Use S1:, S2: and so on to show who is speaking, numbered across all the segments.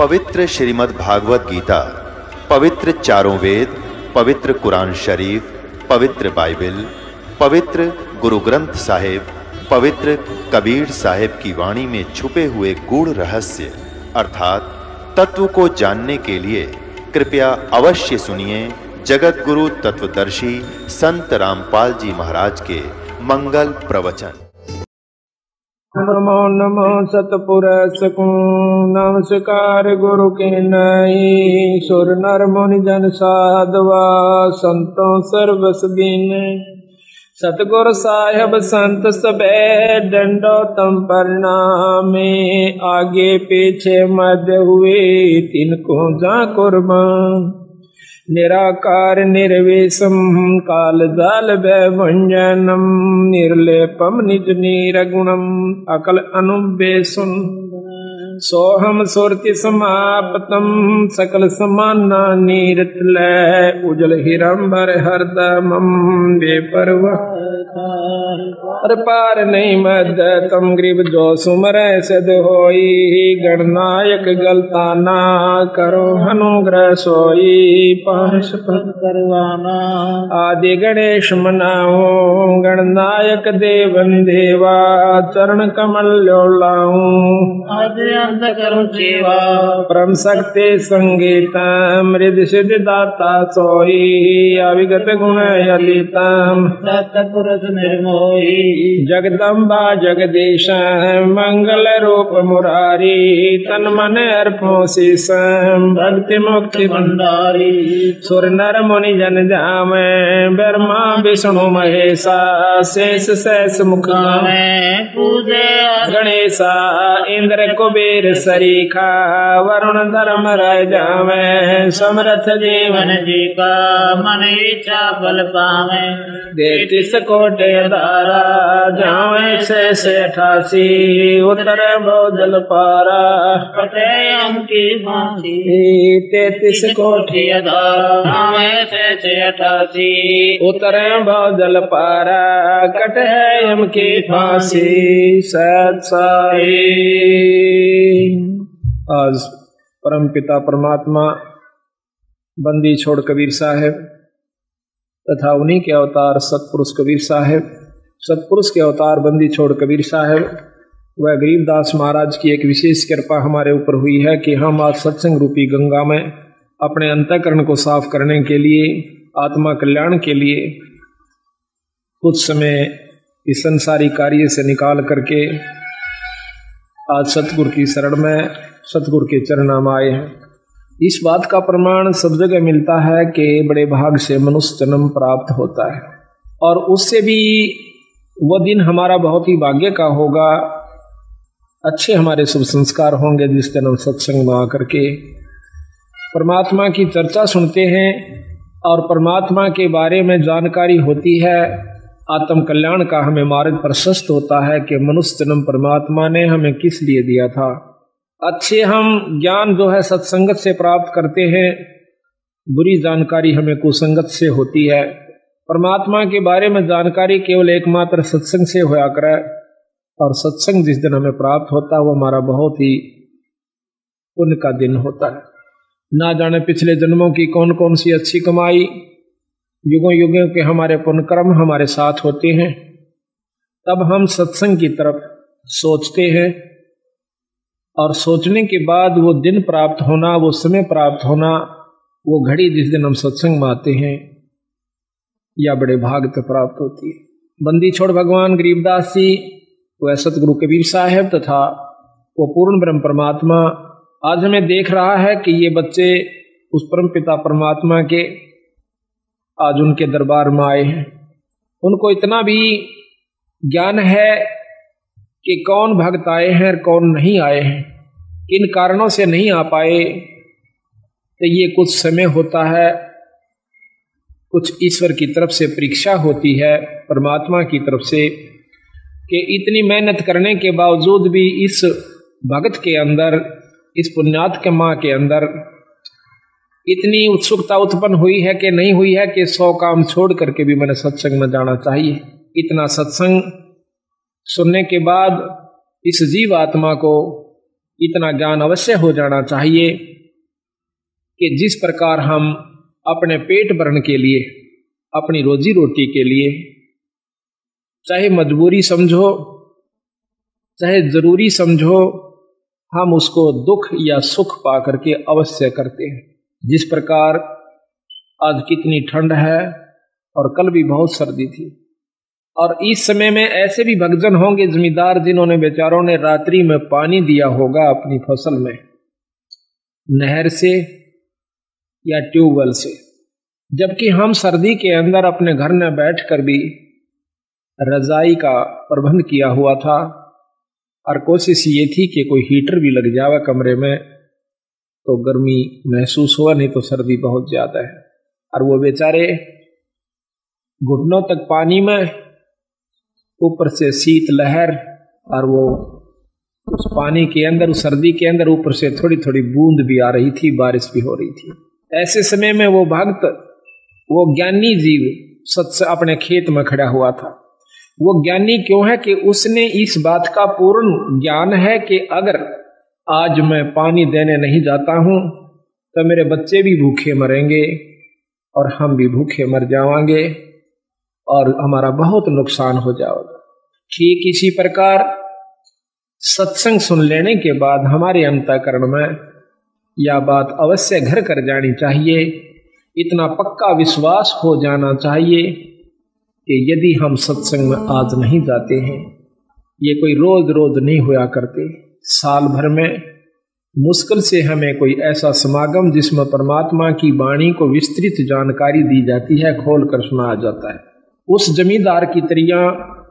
S1: पवित्र श्रीमद् भागवत गीता, पवित्र चारों वेद, पवित्र कुरान शरीफ, पवित्र बाइबल, पवित्र गुरु ग्रंथ साहिब, पवित्र कबीर साहिब की वाणी में छुपे हुए गूढ़ रहस्य अर्थात तत्व को जानने के लिए कृपया अवश्य सुनिए जगत गुरु तत्वदर्शी संत रामपाल जी महाराज के मंगल प्रवचन।
S2: नमो नमो सतपुरुष को नमस्कार गुरु के नई सुर नर मुनि जन साधवा संतों सर्वस दीन सतगुरु साहिब संत सबे दंडोतम प्रणामे आगे पीछे मध्य हुए तिनको जा कुर्बान निराकार निर्विषम काल जाल भंजनम निर्लेपम निज नीरगुणम अकल अनुबेसुन सोहम सुरति समापतम सकल समाना नीरतल उजल हिरंबर हरदमम बेपरवाह पार नहीं मदतम ग्रीब जो सुमर सद होई गणनायक गलताना करो अनुग्रह सोई पाश पद करवाना आदि गणेश मनाओ गणनायक देवन देवा चरण कमल लोलाऊं आदि अंत करो सेवा परम शक्ति संगीता मृद सिद्ध दाता सोई अविगत गुण यलितम सतपुरुष निर्मोही जगदम्बा जगदीश मंगल रूप मुरारी तन मन अर्पो शीश भक्ति मुक्ति भंडारी सुर नर मुनि जन जाम ब्रह्मा विष्णु महेशा शेष शेष मुखा पूजे गणेशा इंद्र कुबेर सरीखा वरुण धर्म राय जावे समरथ जीवन जी का मन इच्छा फल पावे देतीस कोटि धारा जावे से 88 उत्तर बहुजल पारा कटे अंकी फांसी 33 कोटि धारा जावे से 88 उत्तर बहुजल पारा कटे अंकी फांसी सत साई। आज परम पिता परमात्मा बंदी छोड़ कबीर साहब तथा उन्हीं के अवतार सतपुरुष कबीर साहब, सतपुरुष के अवतार बंदी छोड़ कबीर साहब व गरीबदास महाराज की एक विशेष कृपा हमारे ऊपर हुई है कि हम आज सत्संग रूपी गंगा में अपने अंतःकरण को साफ करने के लिए, आत्मा कल्याण के लिए कुछ समय इस संसारी कार्य से निकाल करके आज सतगुरु की शरण में सतगुरु के चरणाम आए हैं। इस बात का प्रमाण सब जगह मिलता है कि बड़े भाग से मनुष्य जन्म प्राप्त होता है और उससे भी वह दिन हमारा बहुत ही भाग्य का होगा। अच्छे हमारे शुभ संस्कार होंगे जिस दिन हम सत्संग में आकर के परमात्मा की चर्चा सुनते हैं और परमात्मा के बारे में जानकारी होती है। आत्म कल्याण का हमें मार्ग प्रशस्त होता है कि मनुष्य जन्म परमात्मा ने हमें किस लिए दिया था। अच्छे हम ज्ञान जो है सत्संगत से प्राप्त करते हैं, बुरी जानकारी हमें कुसंगत से होती है। परमात्मा के बारे में जानकारी केवल एकमात्र सत्संग से होया करे और सत्संग जिस दिन हमें प्राप्त होता है वो हमारा बहुत ही पुण्य का दिन होता है। ना जाने पिछले जन्मों की कौन कौन सी अच्छी कमाई, युगों युगों के हमारे पुण्य कर्म हमारे साथ होते हैं, तब हम सत्संग की तरफ सोचते हैं और सोचने के बाद वो दिन प्राप्त होना, वो समय प्राप्त होना, वो घड़ी जिस दिन हम सत्संग में आते हैं या बड़े भाग तक प्राप्त होती है। बंदी छोड़ भगवान गरीबदास जी व सतगुरु कबीर साहब तथा वो पूर्ण ब्रह्म परमात्मा आज हमें देख रहा है कि ये बच्चे उस परम पिता परमात्मा के आज उनके दरबार में आए हैं। उनको इतना भी ज्ञान है कि कौन भक्त आए हैं और कौन नहीं आए हैं, किन कारणों से नहीं आ पाए। तो ये कुछ समय होता है, कुछ ईश्वर की तरफ से परीक्षा होती है, परमात्मा की तरफ से, कि इतनी मेहनत करने के बावजूद भी इस भक्त के अंदर, इस पुण्यात्मा के अंदर इतनी उत्सुकता उत्पन्न हुई है कि नहीं हुई है कि 100 काम छोड़ करके भी मैंने सत्संग में जाना चाहिए। इतना सत्संग सुनने के बाद इस जीव आत्मा को इतना ज्ञान अवश्य हो जाना चाहिए कि जिस प्रकार हम अपने पेट भरण के लिए, अपनी रोजी रोटी के लिए, चाहे मजबूरी समझो चाहे जरूरी समझो, हम उसको दुख या सुख पा करके अवश्य करते हैं। जिस प्रकार आज कितनी ठंड है और कल भी बहुत सर्दी थी, और इस समय में ऐसे भी भक्तजन होंगे जमींदार जिन्होंने बेचारों ने रात्रि में पानी दिया होगा अपनी फसल में, नहर से या ट्यूबवेल से, जबकि हम सर्दी के अंदर अपने घर में बैठकर भी रजाई का प्रबंध किया हुआ था और कोशिश ये थी कि कोई हीटर भी लग जावे कमरे में तो गर्मी महसूस हुआ, नहीं तो सर्दी बहुत ज्यादा है। और वो बेचारे घुटनों तक पानी में, ऊपर से शीत लहर, और वो उस पानी के अंदर, उस सर्दी के अंदर ऊपर से थोड़ी थोड़ी बूंद भी आ रही थी, बारिश भी हो रही थी। ऐसे समय में वो भक्त, वो ज्ञानी जीव सत्य अपने खेत में खड़ा हुआ था। वो ज्ञानी क्यों है कि उसने इस बात का पूर्ण ज्ञान है कि अगर आज मैं पानी देने नहीं जाता हूं तो मेरे बच्चे भी भूखे मरेंगे और हम भी भूखे मर जाएंगे और हमारा बहुत नुकसान हो जाएगा। ठीक इसी प्रकार सत्संग सुन लेने के बाद हमारे अंतःकरण में यह बात अवश्य घर कर जानी चाहिए, इतना पक्का विश्वास हो जाना चाहिए कि यदि हम सत्संग में आज नहीं जाते हैं, ये कोई रोज रोज नहीं होया करते, साल भर में मुश्किल से हमें कोई ऐसा समागम जिसमें परमात्मा की वाणी को विस्तृत जानकारी दी जाती है, खोल कर सुनाया जाता है। उस जमींदार की तरिया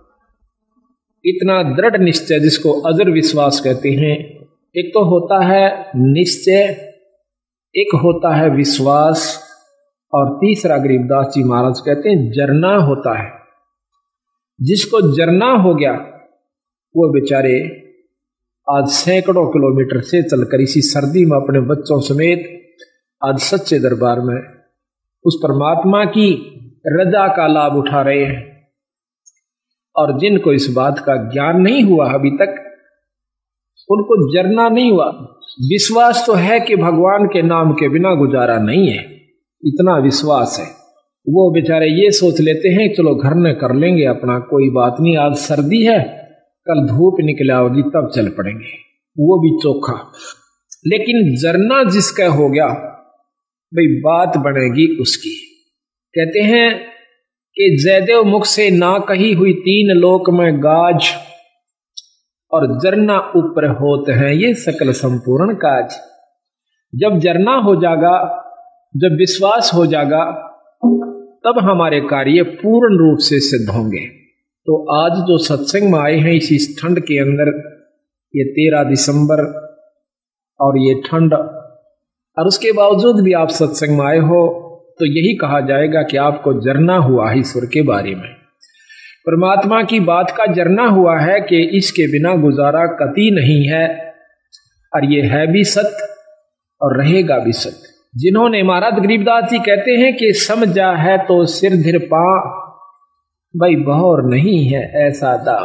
S2: इतना दृढ़ निश्चय जिसको अजर विश्वास कहते हैं, एक तो होता है निश्चय, एक होता है विश्वास, और तीसरा गरीबदास जी महाराज कहते हैं जरना होता है। जिसको जरना हो गया वो बेचारे आज सैकड़ों किलोमीटर से चलकर इसी सर्दी में अपने बच्चों समेत आज सच्चे दरबार में उस परमात्मा की रजा का लाभ उठा रहे हैं। और जिनको इस बात का ज्ञान नहीं हुआ अभी तक, उनको जरना नहीं हुआ। विश्वास तो है कि भगवान के नाम के बिना गुजारा नहीं है, इतना विश्वास है। वो बेचारे ये सोच लेते हैं चलो घर में कर लेंगे अपना, कोई बात नहीं, आज सर्दी है कल धूप निकल आओगी तब चल पड़ेंगे, वो भी चोखा। लेकिन जरना जिसका हो गया भाई बात बनेगी उसकी। कहते हैं कि जयदेव मुख से ना कही हुई तीन लोक में गाज, और जरना ऊपर होते हैं ये सकल संपूर्ण काज। जब जरना हो जाएगा, जब विश्वास हो जाएगा, तब हमारे कार्य पूर्ण रूप से सिद्ध होंगे। तो आज जो सत्संग में आए हैं इस ठंड के अंदर, ये 13 दिसंबर और ये ठंड, और उसके बावजूद भी आप सत्संग में आए हो, तो यही कहा जाएगा कि आपको जरना हुआ है ईश्वर के बारे में, परमात्मा की बात का जरना हुआ है कि इसके बिना गुजारा कतई नहीं है, और ये है भी सत्य और रहेगा भी सत्य। जिन्होंने, महाराज गरीबदास जी कहते हैं कि समझा है तो सिर धिर पा, भाई बहौर नहीं है ऐसा दाव।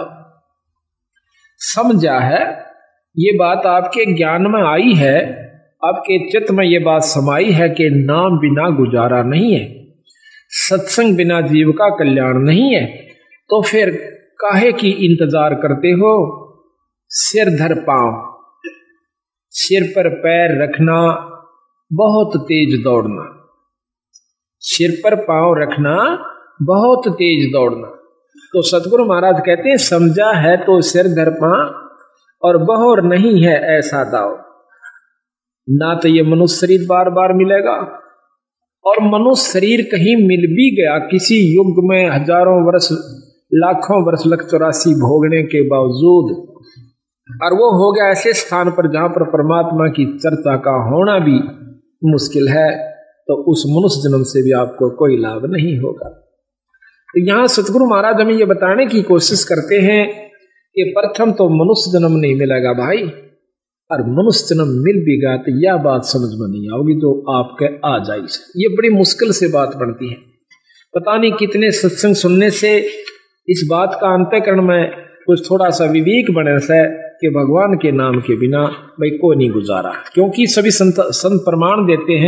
S2: समझा है, ये बात आपके ज्ञान में आई है, आपके चित्त में ये बात समाई है कि नाम बिना गुजारा नहीं है, सत्संग बिना जीव का कल्याण नहीं है, तो फिर काहे की इंतजार करते हो? सिर धर पाओ, सिर पर पैर रखना, बहुत तेज दौड़ना, सिर पर पांव रखना, बहुत तेज दौड़ना। तो सतगुरु महाराज कहते हैं समझा है तो सिर धर पा, और बहौर नहीं है ऐसा दाव। ना तो ये मनुष्य शरीर बार बार मिलेगा, और मनुष्य शरीर कहीं मिल भी गया किसी युग में हजारों वर्ष, लाखों वर्ष, लख 84 भोगने के बावजूद, और वो हो गया ऐसे स्थान पर जहां पर परमात्मा की चर्चा का होना भी मुश्किल है, तो उस मनुष्य जन्म से भी आपको कोई लाभ नहीं होगा। तो यहां सतगुरु महाराज हमें ये बताने की कोशिश करते हैं कि प्रथम तो मनुष्य जन्म नहीं मिलेगा भाई, और मनुष्य जन्म मिल भी गया तो यह बात समझ में नहीं आओगी जो आपके आ जाए। ये बड़ी मुश्किल से बात बनती है। पता नहीं कितने सत्संग सुनने से इस बात का अंतःकरण में कुछ थोड़ा सा विवेक बने से कि भगवान के नाम के बिना भाई कोई नहीं गुजारा, क्योंकि सभी संत प्रमाण देते हैं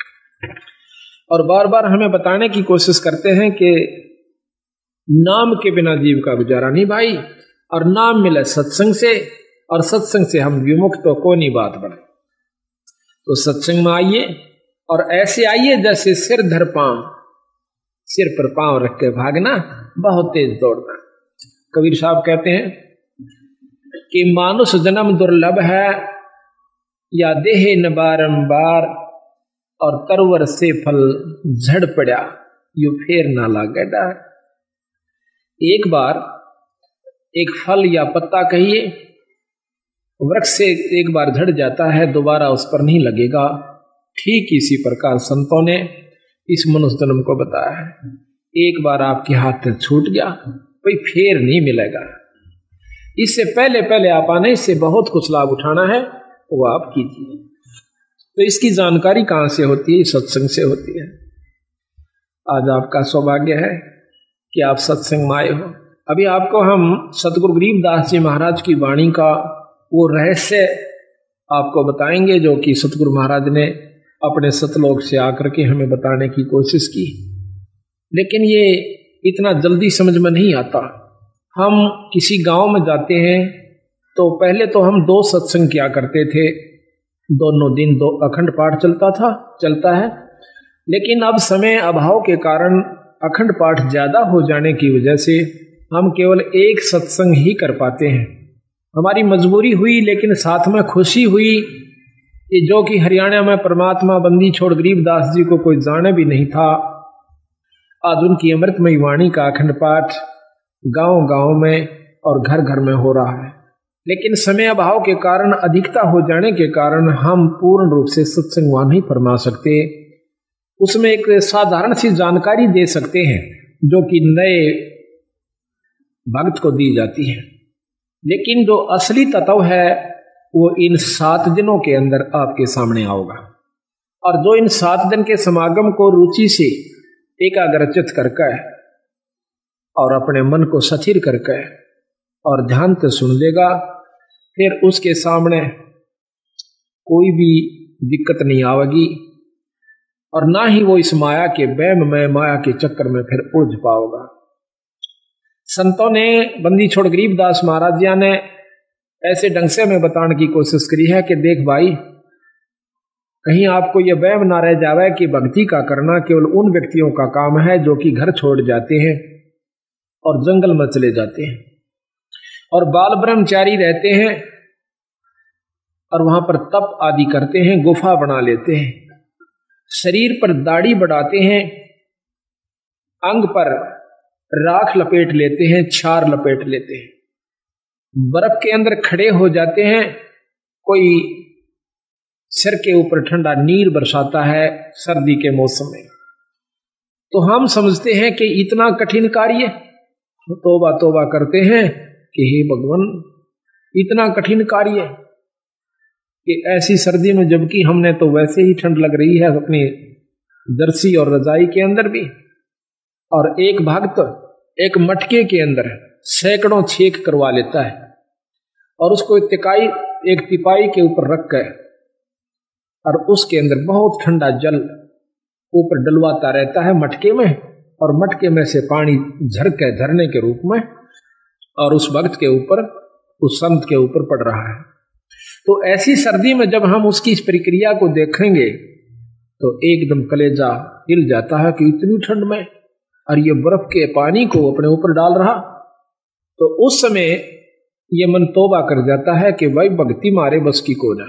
S2: और बार बार हमें बताने की कोशिश करते हैं कि नाम के बिना जीव का गुजारा नहीं भाई, और नाम मिले सत्संग से, और सत्संग से हम विमुख तो कोई नहीं बात बने। तो सत्संग में आइए और ऐसे आइए जैसे सिर धर पांव, सिर पर पांव रख के भागना, बहुत तेज दौड़ना। कबीर साहब कहते हैं कि मानुष जन्म दुर्लभ है, या देह न बारंबार, और तरवर से फल झड़ पड़ा, यू फेर ना लागे डार। एक बार एक फल या पत्ता कहिए वृक्ष से एक बार झड़ जाता है, दोबारा उस पर नहीं लगेगा। ठीक इसी प्रकार संतों ने इस मनुष्य जन्म को बताया है, एक बार आपके हाथ से छूट गया कोई फेर नहीं मिलेगा। इससे पहले पहले आप आने से बहुत कुछ लाभ उठाना है, वो आप कीजिए। तो इसकी जानकारी कहां से होती है? सत्संग से होती है। आज आपका सौभाग्य है कि आप सत्संग में आए हो। अभी आपको हम सतगुरु गरीबदास जी महाराज की वाणी का वो रहस्य आपको बताएंगे जो कि सतगुरु महाराज ने अपने सतलोक से आकर के हमें बताने की कोशिश की, लेकिन ये इतना जल्दी समझ में नहीं आता। हम किसी गांव में जाते हैं तो पहले तो हम 2 सत्संग किया करते थे, दोनों दिन 2 अखंड पाठ चलता है, लेकिन अब समय अभाव के कारण अखंड पाठ ज्यादा हो जाने की वजह से हम केवल एक सत्संग ही कर पाते हैं। हमारी मजबूरी हुई, लेकिन साथ में खुशी हुई कि जो कि हरियाणा में परमात्मा बंदी छोड़ गरीबदास जी को कोई जाने भी नहीं था, आज उनकी अमृतमयी वाणी का अखंड पाठ गांव गांव में और घर घर में हो रहा है। लेकिन समय अभाव के कारण, अधिकता हो जाने के कारण हम पूर्ण रूप से सत्संग वहां नहीं फरमा सकते। उसमें एक साधारण सी जानकारी दे सकते हैं जो कि नए भक्त को दी जाती है, लेकिन जो असली तत्व है वो इन 7 दिनों के अंदर आपके सामने आओगा। और जो इन 7 दिन के समागम को रुचि से एकाग्रचित करके और अपने मन को स्थिर करके और ध्यान से सुन लेगा, फिर उसके सामने कोई भी दिक्कत नहीं आवेगी, और ना ही वो इस माया के वहम में, माया के चक्कर में फिर उलझ पाओगा। संतों ने, बंदी छोड़ गरीबदास महाराज जी ने ऐसे ढंग से हमें बताने की कोशिश करी है कि देख भाई, कहीं आपको यह वहम ना रह जावे कि भक्ति का करना केवल उन व्यक्तियों का काम है जो कि घर छोड़ जाते हैं और जंगल में चले जाते हैं और बाल ब्रह्मचारी रहते हैं और वहां पर तप आदि करते हैं, गुफा बना लेते हैं, शरीर पर दाढ़ी बढ़ाते हैं, अंग पर राख लपेट लेते हैं, छार लपेट लेते हैं, बर्फ के अंदर खड़े हो जाते हैं, कोई सिर के ऊपर ठंडा नीर बरसाता है सर्दी के मौसम में, तो हम समझते हैं कि इतना कठिन कार्य, तौबा तौबा करते हैं कि हे भगवान इतना कठिन कार्य कि ऐसी सर्दी में, जबकि हमने तो वैसे ही ठंड लग रही है अपनी जर्सी और रजाई के अंदर भी, और एक भक्त एक मटके के अंदर सैकड़ों छेक करवा लेता है और उसको एक तिपाई के ऊपर रख कर और उसके अंदर बहुत ठंडा जल ऊपर डलवाता रहता है मटके में, और मटके में से पानी झरने के रूप में और उस भक्त के ऊपर, उस संत के ऊपर पड़ रहा है। तो ऐसी सर्दी में जब हम उसकी इस प्रक्रिया को देखेंगे तो एकदम कलेजा हिल जाता है कि इतनी ठंड में और ये बर्फ के पानी को अपने ऊपर डाल रहा। तो उस समय ये मन तौबा कर जाता है कि भाई भक्ति मारे बस की को ना,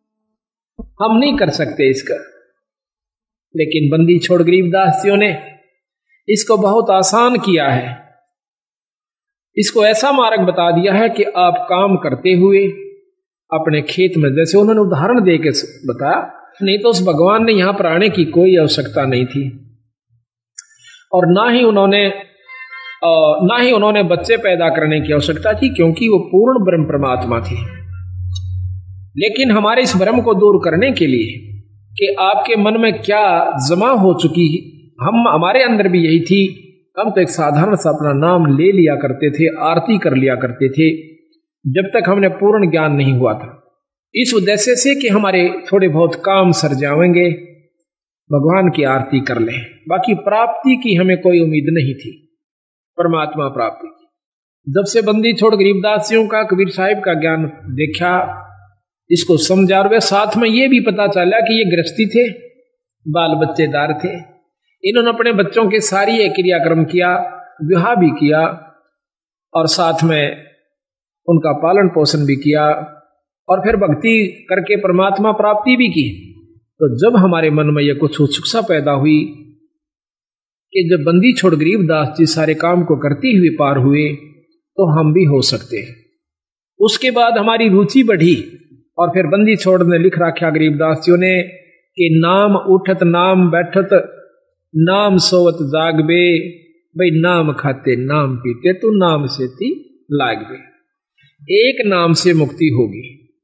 S2: हम नहीं कर सकते इसका। लेकिन बंदी छोड़ गरीबदास जियों ने इसको बहुत आसान किया है, इसको ऐसा मार्ग बता दिया है कि आप काम करते हुए अपने खेत में, जैसे उन्होंने उदाहरण दे के बताया, नहीं तो उस भगवान ने यहां पर आने की कोई आवश्यकता नहीं थी और ना ही उन्होंने बच्चे पैदा करने की आवश्यकता थी, क्योंकि वो पूर्ण ब्रह्म परमात्मा थी। लेकिन हमारे इस भ्रम को दूर करने के लिए कि आपके मन में क्या जमा हो चुकी, हमारे अंदर भी यही थी, हम तो एक साधारण सा अपना नाम ले लिया करते थे, आरती कर लिया करते थे, जब तक हमने पूर्ण ज्ञान नहीं हुआ था। इस उद्देश्य से कि हमारे थोड़े बहुत काम सर जाएंगे, भगवान की आरती कर लें। बाकी प्राप्ति की हमें कोई उम्मीद नहीं थी, परमात्मा प्राप्ति की। जब से बंदी छोड़ गरीबदासियों का, कबीर साहिब का ज्ञान देखा, इसको समझा, और वे साथ में ये भी पता चला कि ये गृहस्थी थे, बाल बच्चेदार थे। इन्होंने अपने बच्चों के सारी ये क्रियाक्रम किया, विवाह भी किया और साथ में उनका पालन पोषण भी किया और फिर भक्ति करके परमात्मा प्राप्ति भी की। तो जब हमारे मन में यह कुछ उत्सुकता पैदा हुई कि जब बंदी छोड़ गरीबदास जी सारे काम को करते हुए पार हुए तो हम भी हो सकते हैं। उसके बाद हमारी रुचि बढ़ी और फिर बंदी छोड़ ने लिख रखा गरीबदास जी ने कि नाम उठत नाम बैठत नाम सोवत जागबे, भाई नाम खाते नाम पीते तो नाम से ती लागबे। एक नाम से मुक्ति होगी,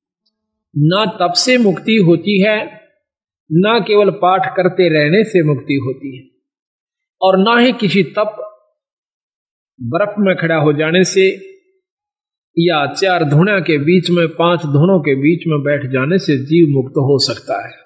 S2: ना तप से मुक्ति होती है, ना केवल पाठ करते रहने से मुक्ति होती है, और ना ही किसी तप बर्फ में खड़ा हो जाने से या 4 धुना के बीच में 5 धुनों के बीच में बैठ जाने से जीव मुक्त हो सकता है।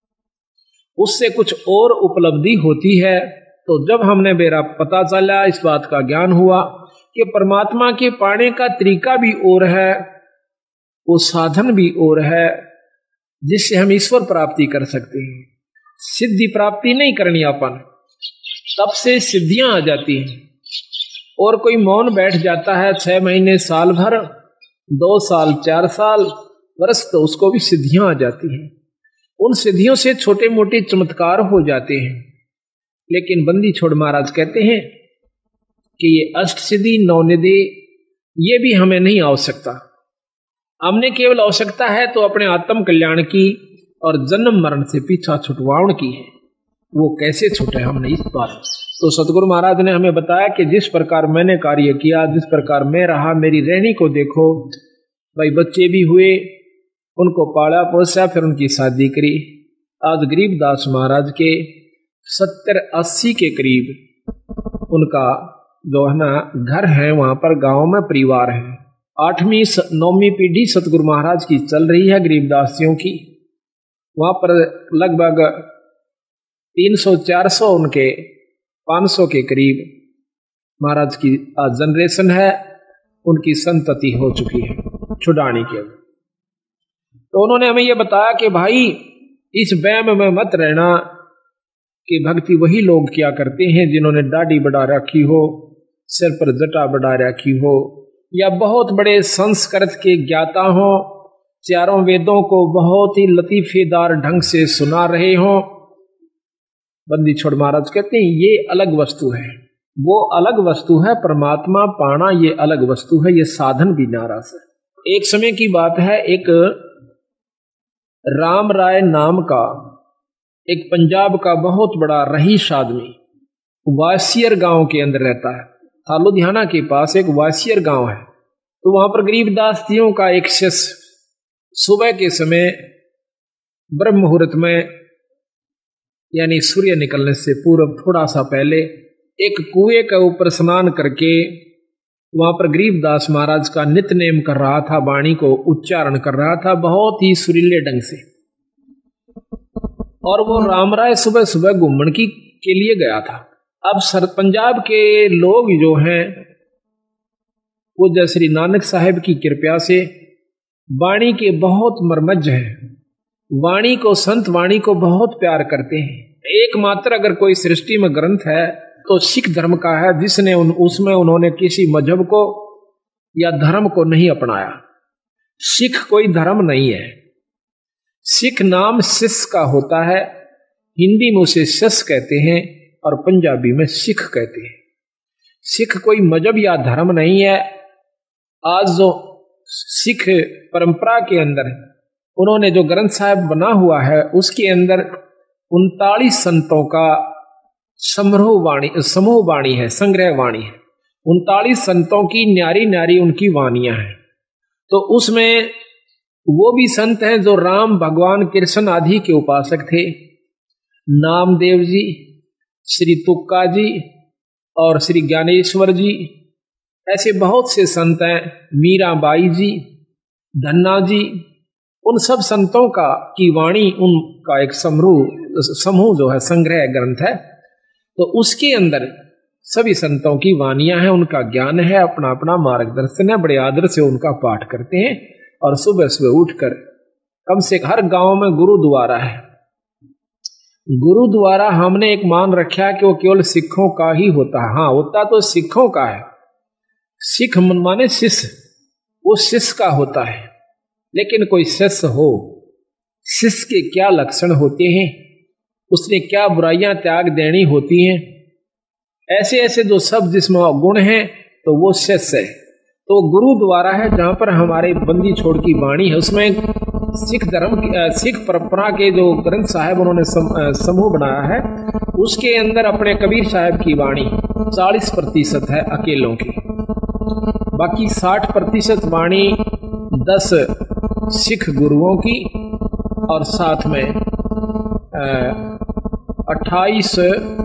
S2: उससे कुछ और उपलब्धि होती है। तो जब हमने मेरा पता चला, इस बात का ज्ञान हुआ कि परमात्मा के पाने का तरीका भी और है, वो साधन भी और है, जिससे हम ईश्वर प्राप्ति कर सकते हैं। सिद्धि प्राप्ति नहीं करनी अपन, तब से सिद्धियां आ जाती हैं। और कोई मौन बैठ जाता है 6 महीने, साल भर, 2 साल, 4 साल, वर्ष, तो उसको भी सिद्धियां आ जाती हैं। उन सिद्धियों से छोटे मोटे चमत्कार हो जाते हैं। लेकिन बंदी छोड़ महाराज कहते हैं कि ये अष्ट सिद्धि, 9 निधि, ये भी हमें नहीं आवश्यकता। हमने केवल आवश्यकता है तो अपने आत्म कल्याण की और जन्म मरण से पीछा छुटवाउण की है। वो कैसे छूटे हमने इस बात। तो सतगुरु महाराज ने हमें बताया कि जिस प्रकार मैंने कार्य किया, जिस प्रकार मैं रहा, मेरी रहनी को देखो। भाई बच्चे भी हुए, उनको पाला पोसा, फिर उनकी शादी करी। आज गरीबदास महाराज के 70-80 के करीब उनका जो है ना घर है, वहां पर गांव में परिवार है। 8वीं 9वीं पीढ़ी सतगुरु महाराज की चल रही है गरीबदासियों की। वहां पर लगभग 300-400 उनके 500 के करीब महाराज की आज जनरेशन है, उनकी संतति हो चुकी है छुड़ाने के। तो उन्होंने हमें यह बताया कि भाई इस वहम में मत रहना कि भक्ति वही लोग क्या करते हैं जिन्होंने दाढ़ी बढ़ा रखी हो, सिर पर जटा बढ़ा रखी हो, या बहुत बड़े संस्कृत के ज्ञाता हो, चारों वेदों को बहुत ही लतीफेदार ढंग से सुना रहे हो। बंदी छोड़ महाराज कहते हैं ये अलग वस्तु है, वो अलग वस्तु है। परमात्मा पाना ये अलग वस्तु है, ये साधन भी नाराज है। एक समय की बात है, एक राम राय नाम का एक पंजाब का बहुत बड़ा रईस आदमी वासियर गांव के अंदर रहता है। था लुधियाना के पास एक वासियर गांव है। तो वहां पर गरीबदास जियों का एक शिष्य सुबह के समय ब्रह्म मुहूर्त में, यानी सूर्य निकलने से पूर्व थोड़ा सा पहले, एक कुएं के ऊपर स्नान करके वहां पर गरीबदास महाराज का नित्य नेम कर रहा था, वाणी को उच्चारण कर रहा था बहुत ही सुरीले ढंग से। और वो राम राय सुबह सुबह घूमने के लिए गया था। अब पंजाब के लोग जो हैं वो जय श्री नानक साहिब की कृपा से वाणी के बहुत मर्मज्ज हैं, वाणी को, संत वाणी को बहुत प्यार करते हैं। एकमात्र अगर कोई सृष्टि में ग्रंथ है तो सिख धर्म का है, जिसने उसमें उन्होंने किसी मजहब को या धर्म को नहीं अपनाया। सिख कोई धर्म नहीं है। सिख नाम सिस का होता है, हिंदी में उसे सिस कहते हैं और पंजाबी में सिख कहते हैं। सिख कोई मजहब या धर्म नहीं है। आज जो सिख परंपरा के अंदर उन्होंने जो ग्रंथ साहिब बना हुआ है, उसके अंदर 39 संतों का समूह वाणी है, संग्रह वाणी है। 39 संतों की न्यारी न्यारी उनकी वाणियां हैं। तो उसमें वो भी संत हैं जो राम, भगवान, कृष्ण आदि के उपासक थे। नामदेव जी, श्री तुक्का जी और श्री ज्ञानेश्वर जी ऐसे बहुत से संत हैं, मीराबाई जी, धन्ना जी, उन सब संतों का की वाणी, उनका एक समूह जो है संग्रह ग्रंथ है, तो उसके अंदर सभी संतों की वाणियां हैं, उनका ज्ञान है, अपना अपना मार्गदर्शन है, बड़े आदर से उनका पाठ करते हैं। और सुबह सुबह उठकर कम से हर गांव में गुरुद्वारा है। गुरुद्वारा हमने एक मान रखा है कि वो केवल सिखों का ही होता है। हाँ, होता तो सिखों का है, सिख माने शिष्य, वो शिष्य का होता है। लेकिन कोई शिष्य हो, शिष्य के क्या लक्षण होते हैं, उसने क्या बुराइयां त्याग देनी होती हैं, ऐसे ऐसे जो सब जिसमें गुण हैं, तो वो शिष्य है। तो गुरुद्वारा है जहां पर हमारे बंदी छोड़ की वाणी है। उसमें सिख धर्म सिख परंपरा के जो ग्रंथ साहब उन्होंने समूह बनाया है, उसके अंदर अपने कबीर साहब की वाणी 40% है अकेलों की, बाकी 60% वाणी 10 सिख गुरुओं की और साथ में 28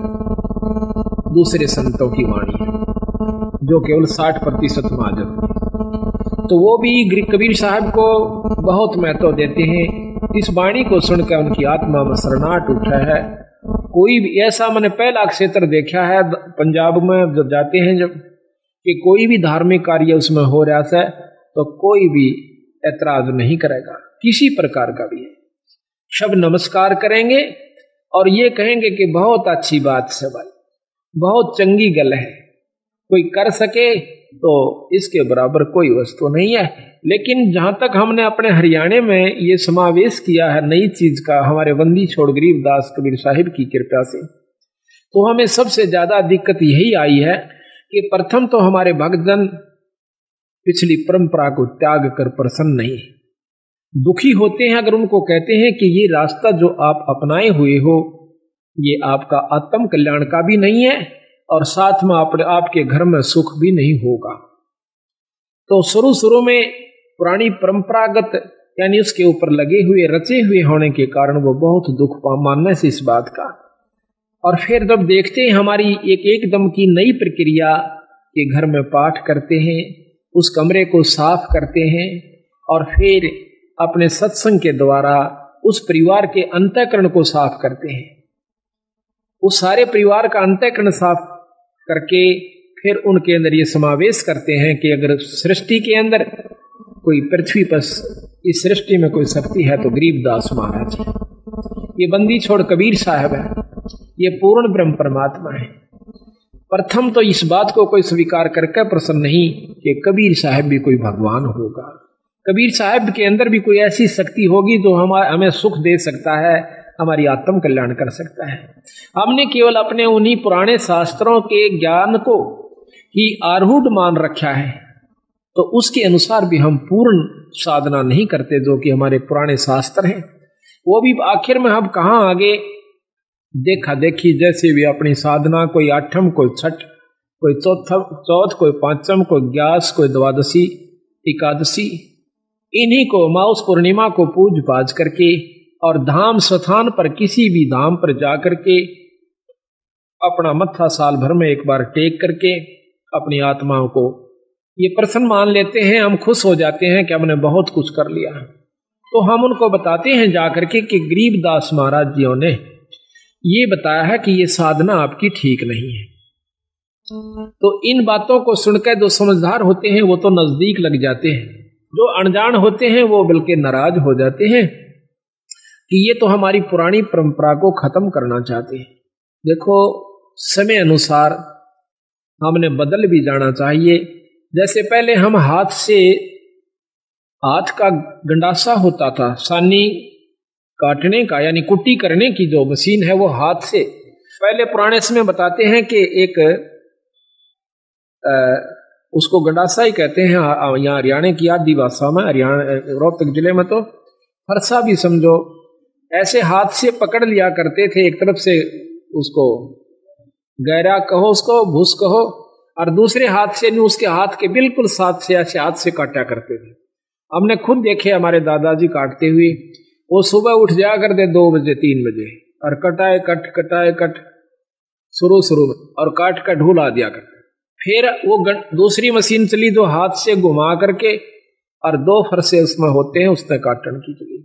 S2: दूसरे संतों की वाणी है, जो केवल 60% महाजन। तो वो भी कबीर साहब को बहुत महत्व देते हैं। इस वाणी को सुनकर उनकी आत्मा में शरणाहट उठा है। कोई भी ऐसा, मैंने पहला क्षेत्र देखा है पंजाब में जब जाते हैं, जब कि कोई भी धार्मिक कार्य उसमें हो रहा है तो कोई भी ऐतराज नहीं करेगा, किसी प्रकार का भी। सब नमस्कार करेंगे और ये कहेंगे कि बहुत अच्छी बात है भाई, बहुत चंगी गल है, कोई कर सके तो इसके बराबर कोई वस्तु नहीं है। लेकिन जहां तक हमने अपने हरियाणा में ये समावेश किया है नई चीज का, हमारे बंदी छोड़ गरीबदास कबीर साहिब की कृपा से, तो हमें सबसे ज्यादा दिक्कत यही आई है कि प्रथम तो हमारे भक्तजन पिछली परंपरा को त्याग कर प्रसन्न नहीं, दुखी होते हैं अगर उनको कहते हैं कि ये रास्ता जो आप अपनाए हुए हो ये आपका आत्म कल्याण का भी नहीं है और साथ में आपके घर में सुख भी नहीं होगा। तो शुरू में पुरानी परंपरागत यानी उसके ऊपर लगे हुए रचे हुए होने के कारण वो बहुत दुख मानने से इस बात का। और फिर जब देखते हैं हमारी एकदम की नई प्रक्रिया के घर में पाठ करते हैं, उस कमरे को साफ करते हैं और फिर अपने सत्संग के द्वारा उस परिवार के अंतःकरण को साफ करते हैं, उस सारे परिवार का अंतःकरण साफ करके फिर उनके अंदर ये समावेश करते हैं कि अगर सृष्टि के अंदर कोई पृथ्वी पर इस सृष्टि में कोई शक्ति है तो गरीबदास महाराज है, ये बंदी छोड़ कबीर साहब है, ये पूर्ण ब्रह्म परमात्मा है। प्रथम तो इस बात को कोई स्वीकार करके प्रसन्न नहीं कि कबीर साहब भी कोई भगवान होगा, कबीर साहब के अंदर भी कोई ऐसी शक्ति होगी जो हमें सुख दे सकता है, हमारी आत्म कल्याण कर सकता है। हमने केवल अपने उन्हीं पुराने शास्त्रों के ज्ञान को ही आरूढ़ मान रखा है, तो उसके अनुसार भी हम पूर्ण साधना नहीं करते जो कि हमारे पुराने शास्त्र हैं। वो भी आखिर में हम कहाँ आगे देखा देखी जैसे भी अपनी साधना, कोई आठम, कोई छठ, कोई चौथ, कोई पांचम, कोई ग्यास, कोई द्वादशी, एकादशी, इन्हीं को माउस पूर्णिमा को पूज पाज करके और धाम स्थान पर किसी भी धाम पर जाकर के अपना मत्था साल भर में एक बार टेक करके अपनी आत्माओं को ये प्रसन्न मान लेते हैं, हम खुश हो जाते हैं कि हमने बहुत कुछ कर लिया। तो हम उनको बताते हैं जाकर के कि गरीबदास महाराज जियों ने ये बताया है कि ये साधना आपकी ठीक नहीं है। तो इन बातों को सुनकर जो समझदार होते हैं वो तो नजदीक लग जाते हैं, जो अनजान होते हैं वो बल्कि नाराज हो जाते हैं कि ये तो हमारी पुरानी परंपरा को खत्म करना चाहते हैं। देखो, समय अनुसार हमने बदल भी जाना चाहिए। जैसे पहले हम हाथ का गंडासा होता था, सानी काटने का यानी कुट्टी करने की जो मशीन है वो हाथ से, पहले पुराने समय बताते हैं कि एक उसको गंडासा ही कहते हैं यहाँ हरियाणा की आदि भाषा में, हरियाणा रोहतक जिले में तो फरसा भी समझो, ऐसे हाथ से पकड़ लिया करते थे। एक तरफ से उसको गहरा कहो, उसको भूस कहो, और दूसरे हाथ से नहीं, उसके हाथ के बिल्कुल साथ से ऐसे हाथ से काटा करते थे। हमने खुद देखे हमारे दादाजी काटते हुए, वो सुबह उठ जाया करते 2 बजे 3 बजे और कटाए कट शुरू में और काट कर ढूला दिया करते। फिर वो दूसरी मशीन चली जो हाथ से घुमा करके और 2 फरसे उसमें होते हैं, उसमें काटने की चली।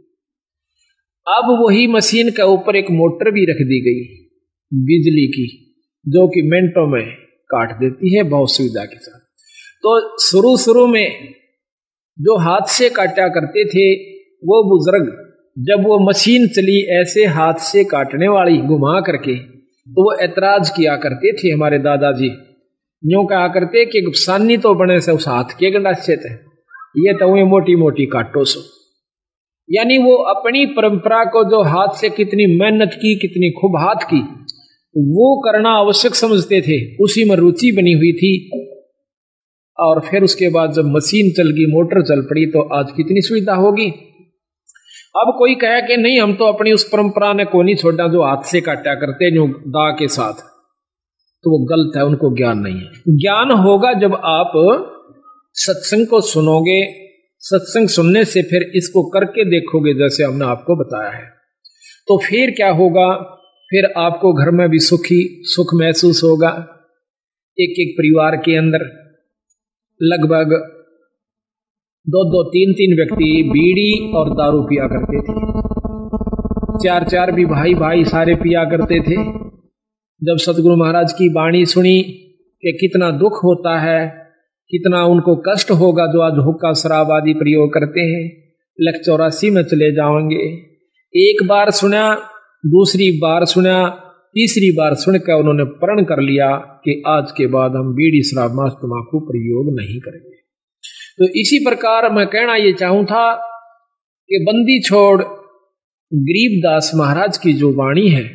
S2: अब वही मशीन के ऊपर एक मोटर भी रख दी गई बिजली की, जो कि मिनटों में काट देती है बहुत सुविधा के साथ। तो शुरू में जो हाथ से काटा करते थे वो बुजुर्ग, जब वो मशीन चली ऐसे हाथ से काटने वाली घुमा करके, तो वो ऐतराज किया करते थे हमारे दादाजी। यूं कहा करते कि सानी तो बने से उस हाथ के गंडाचे थे, ये तो वो मोटी मोटी काटो सो। यानी वो अपनी परंपरा को जो हाथ से कितनी मेहनत की, कितनी खूब हाथ की, वो करना आवश्यक समझते थे, उसी में रुचि बनी हुई थी। और फिर उसके बाद जब मशीन चल गई, मोटर चल पड़ी, तो आज कितनी सुविधा होगी। अब कोई कहे कि नहीं हम तो अपनी उस परंपरा ने को नहीं छोड़ा जो हाथ से काटा करते जो दा के साथ, तो वो गलत है, उनको ज्ञान नहीं है। ज्ञान होगा जब आप सत्संग को सुनोगे, सत्संग सुनने से फिर इसको करके देखोगे जैसे हमने आपको बताया है, तो फिर क्या होगा, फिर आपको घर में भी सुख महसूस होगा। एक एक परिवार के अंदर लगभग 2-2, 3-3 व्यक्ति बीड़ी और दारू पिया करते थे, 4-4 भी भाई सारे पिया करते थे। जब सतगुरु महाराज की वाणी सुनी कि कितना दुख होता है, कितना उनको कष्ट होगा जो आज हुक्का शराब आदि प्रयोग करते हैं, लख 84 में चले जाएंगे। एक बार सुना, दूसरी बार सुना, तीसरी बार सुनकर उन्होंने प्रण कर लिया कि आज के बाद हम बीड़ी शराब मांस तंबाकू प्रयोग नहीं करेंगे। तो इसी प्रकार मैं कहना ये चाहूं था कि बंदी छोड़ गरीबदास महाराज की जो वाणी है,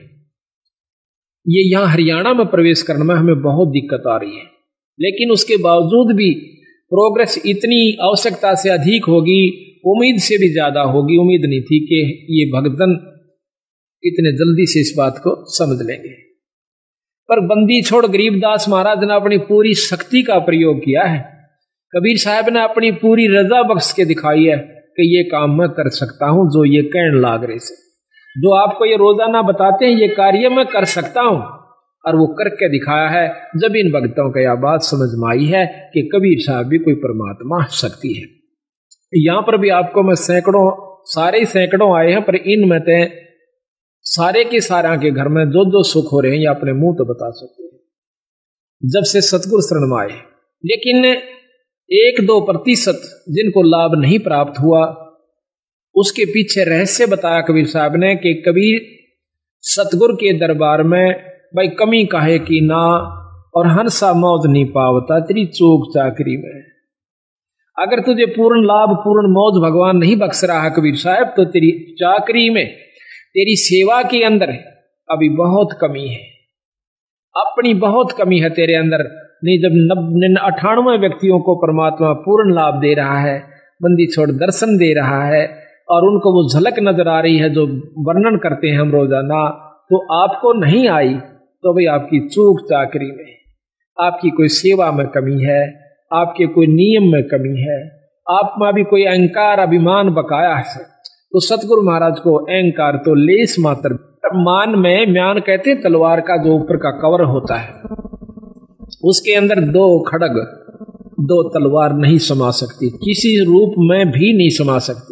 S2: ये यहाँ हरियाणा में प्रवेश करने में हमें बहुत दिक्कत आ रही है, लेकिन उसके बावजूद भी प्रोग्रेस इतनी आवश्यकता से अधिक होगी, उम्मीद से भी ज्यादा होगी। उम्मीद नहीं थी कि ये भक्तजन इतने जल्दी से इस बात को समझ लेंगे। पर बंदी छोड़ गरीबदास महाराज ने अपनी पूरी शक्ति का प्रयोग किया है। कबीर साहब ने अपनी पूरी रजा बख्श के दिखाई है कि ये काम मैं कर सकता हूं, जो ये कहने लाग रहे से, जो आपको ये रोजाना बताते हैं, ये कार्य मैं कर सकता हूं, और वो करके दिखाया है। जब इन भक्तों को यह बात समझ में आई है कि कबीर साहब भी कोई परमात्मा शक्ति है। यहां पर भी आपको मैं सैकड़ों आए हैं, पर इनमें तो सारे के सारा के घर में जो सुख हो रहे हैं, ये अपने मुंह तो बता सकते हैं जब से सतगुरु शरण में आए। लेकिन 1-2% जिनको लाभ नहीं प्राप्त हुआ, उसके पीछे रहस्य बताया कबीर साहब ने कि कबीर सतगुरु के दरबार में भाई कमी काहे की ना, और हंसा मौज नहीं पावता तेरी चोक चाकरी में। अगर तुझे पूर्ण लाभ पूर्ण मौज भगवान नहीं बख्श रहा है कबीर साहब, तो तेरी चाकरी में, तेरी सेवा के अंदर अभी बहुत कमी है, अपनी बहुत कमी है तेरे अंदर। नहीं, जब 98 व्यक्तियों को परमात्मा पूर्ण लाभ दे रहा है, बंदी छोड़ दर्शन दे रहा है, और उनको वो झलक नजर आ रही है जो वर्णन करते हैं हम रोजाना, तो आपको नहीं आई, तो भाई आपकी चूक चाकरी में, आपकी कोई सेवा में कमी है, आपके कोई नियम में कमी है, आप में भी कोई अहंकार अभिमान बकाया है। तो सतगुरु महाराज को अहंकार तो लेस मात्र, मान में म्यान कहते हैं तलवार का जो ऊपर का कवर होता है, उसके अंदर 2 खड़ग 2 तलवार नहीं समा सकती, किसी रूप में भी नहीं समा सकती।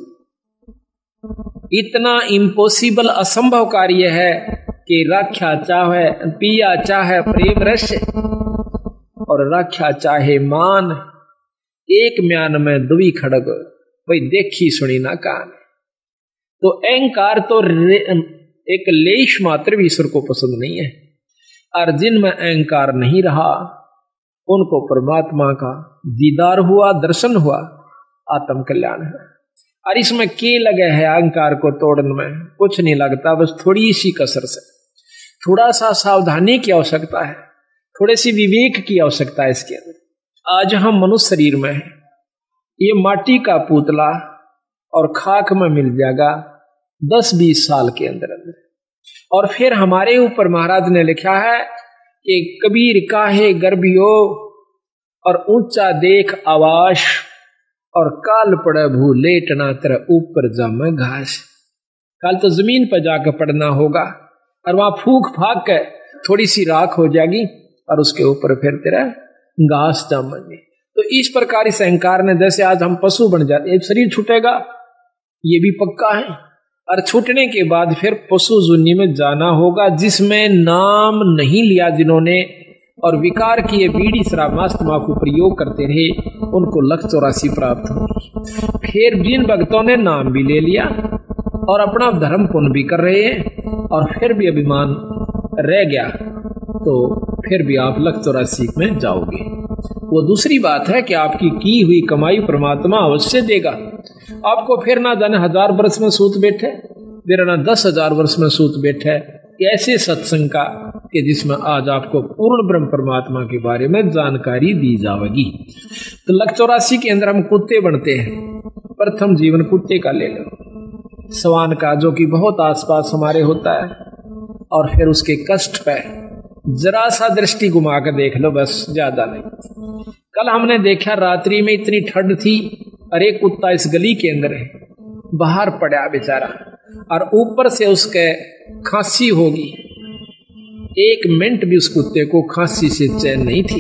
S2: इतना इम्पॉसिबल असंभव कार्य है कि राख्या चाहे पिया चाहे प्रेम रस, और राख्या चाहे मान, एक म्यान में 2 खड़ग, वही देखी सुनी ना कान। तो अहंकार तो एक लेश मात्र भी ईश्वर को पसंद नहीं है, और जिनमें अहंकार नहीं रहा उनको परमात्मा का दीदार हुआ, दर्शन हुआ, आत्म कल्याण है। और इसमें के लगे है अहंकार को तोड़ने में, कुछ नहीं लगता, बस थोड़ी सी कसर से, थोड़ा सा सावधानी की आवश्यकता है, थोड़े सी विवेक की आवश्यकता है इसके अंदर। आज हम मनुष्य शरीर में है, ये माटी का पुतला और खाक में मिल जाएगा 10-20 साल के अंदर अंदर। और फिर हमारे ऊपर महाराज ने लिखा है कि कबीर काहे गर्भियो, और ऊंचा देख आवाश, और काल पड़े भू लेटना तेरा ऊपर जामे घास। कल तो जमीन पर जाकर पड़ना होगा, और वहां फूक फाक के थोड़ी सी राख हो जाएगी, और उसके ऊपर फिर तेरा घास जामेंगे। तो इस प्रकार इस अहंकार ने, जैसे आज हम पशु बन जाते, एक शरीर छूटेगा ये भी पक्का है, और छूटने के बाद फिर पशु जुन्नी में जाना होगा, जिसमें नाम नहीं लिया जिन्होंने और विकार किए बीड़ी शराब मांस तंबाकू प्रयोग करते रहे, उनको लक्ष 84 प्राप्त होगी। फिर जिन भक्तों ने नाम भी ले लिया और अपना धर्म पुण्य भी कर रहे हैं और फिर भी अभिमान रह गया, तो फिर भी आप लक्ष 84 में जाओगे। वो दूसरी बात है कि आपकी की हुई कमाई परमात्मा अवश्य देगा आपको। फिर ना जाने 1000 वर्ष में सूत बैठे, फिर ना 10,000 वर्ष में सूत बैठे ऐसे सत्संग का, कि जिसमें आज आपको पूर्ण ब्रह्म परमात्मा के बारे में जानकारी दी जाएगी। तो लक्ष 84 के अंदर हम कुत्ते बनते हैं। प्रथम जीवन कुत्ते का ले लो, सवान का, जो कि बहुत आसपास हमारे होता है, और फिर उसके कष्ट पे जरा सा दृष्टि घुमा कर देख लो, बस ज्यादा नहीं। कल हमने देखा रात्रि में इतनी ठंड थी, अरे कुत्ता इस गली के अंदर है, बाहर पड़ा बेचारा, और ऊपर से उसके खांसी होगी। 1 मिनट भी उस कुत्ते को खांसी से चैन नहीं थी।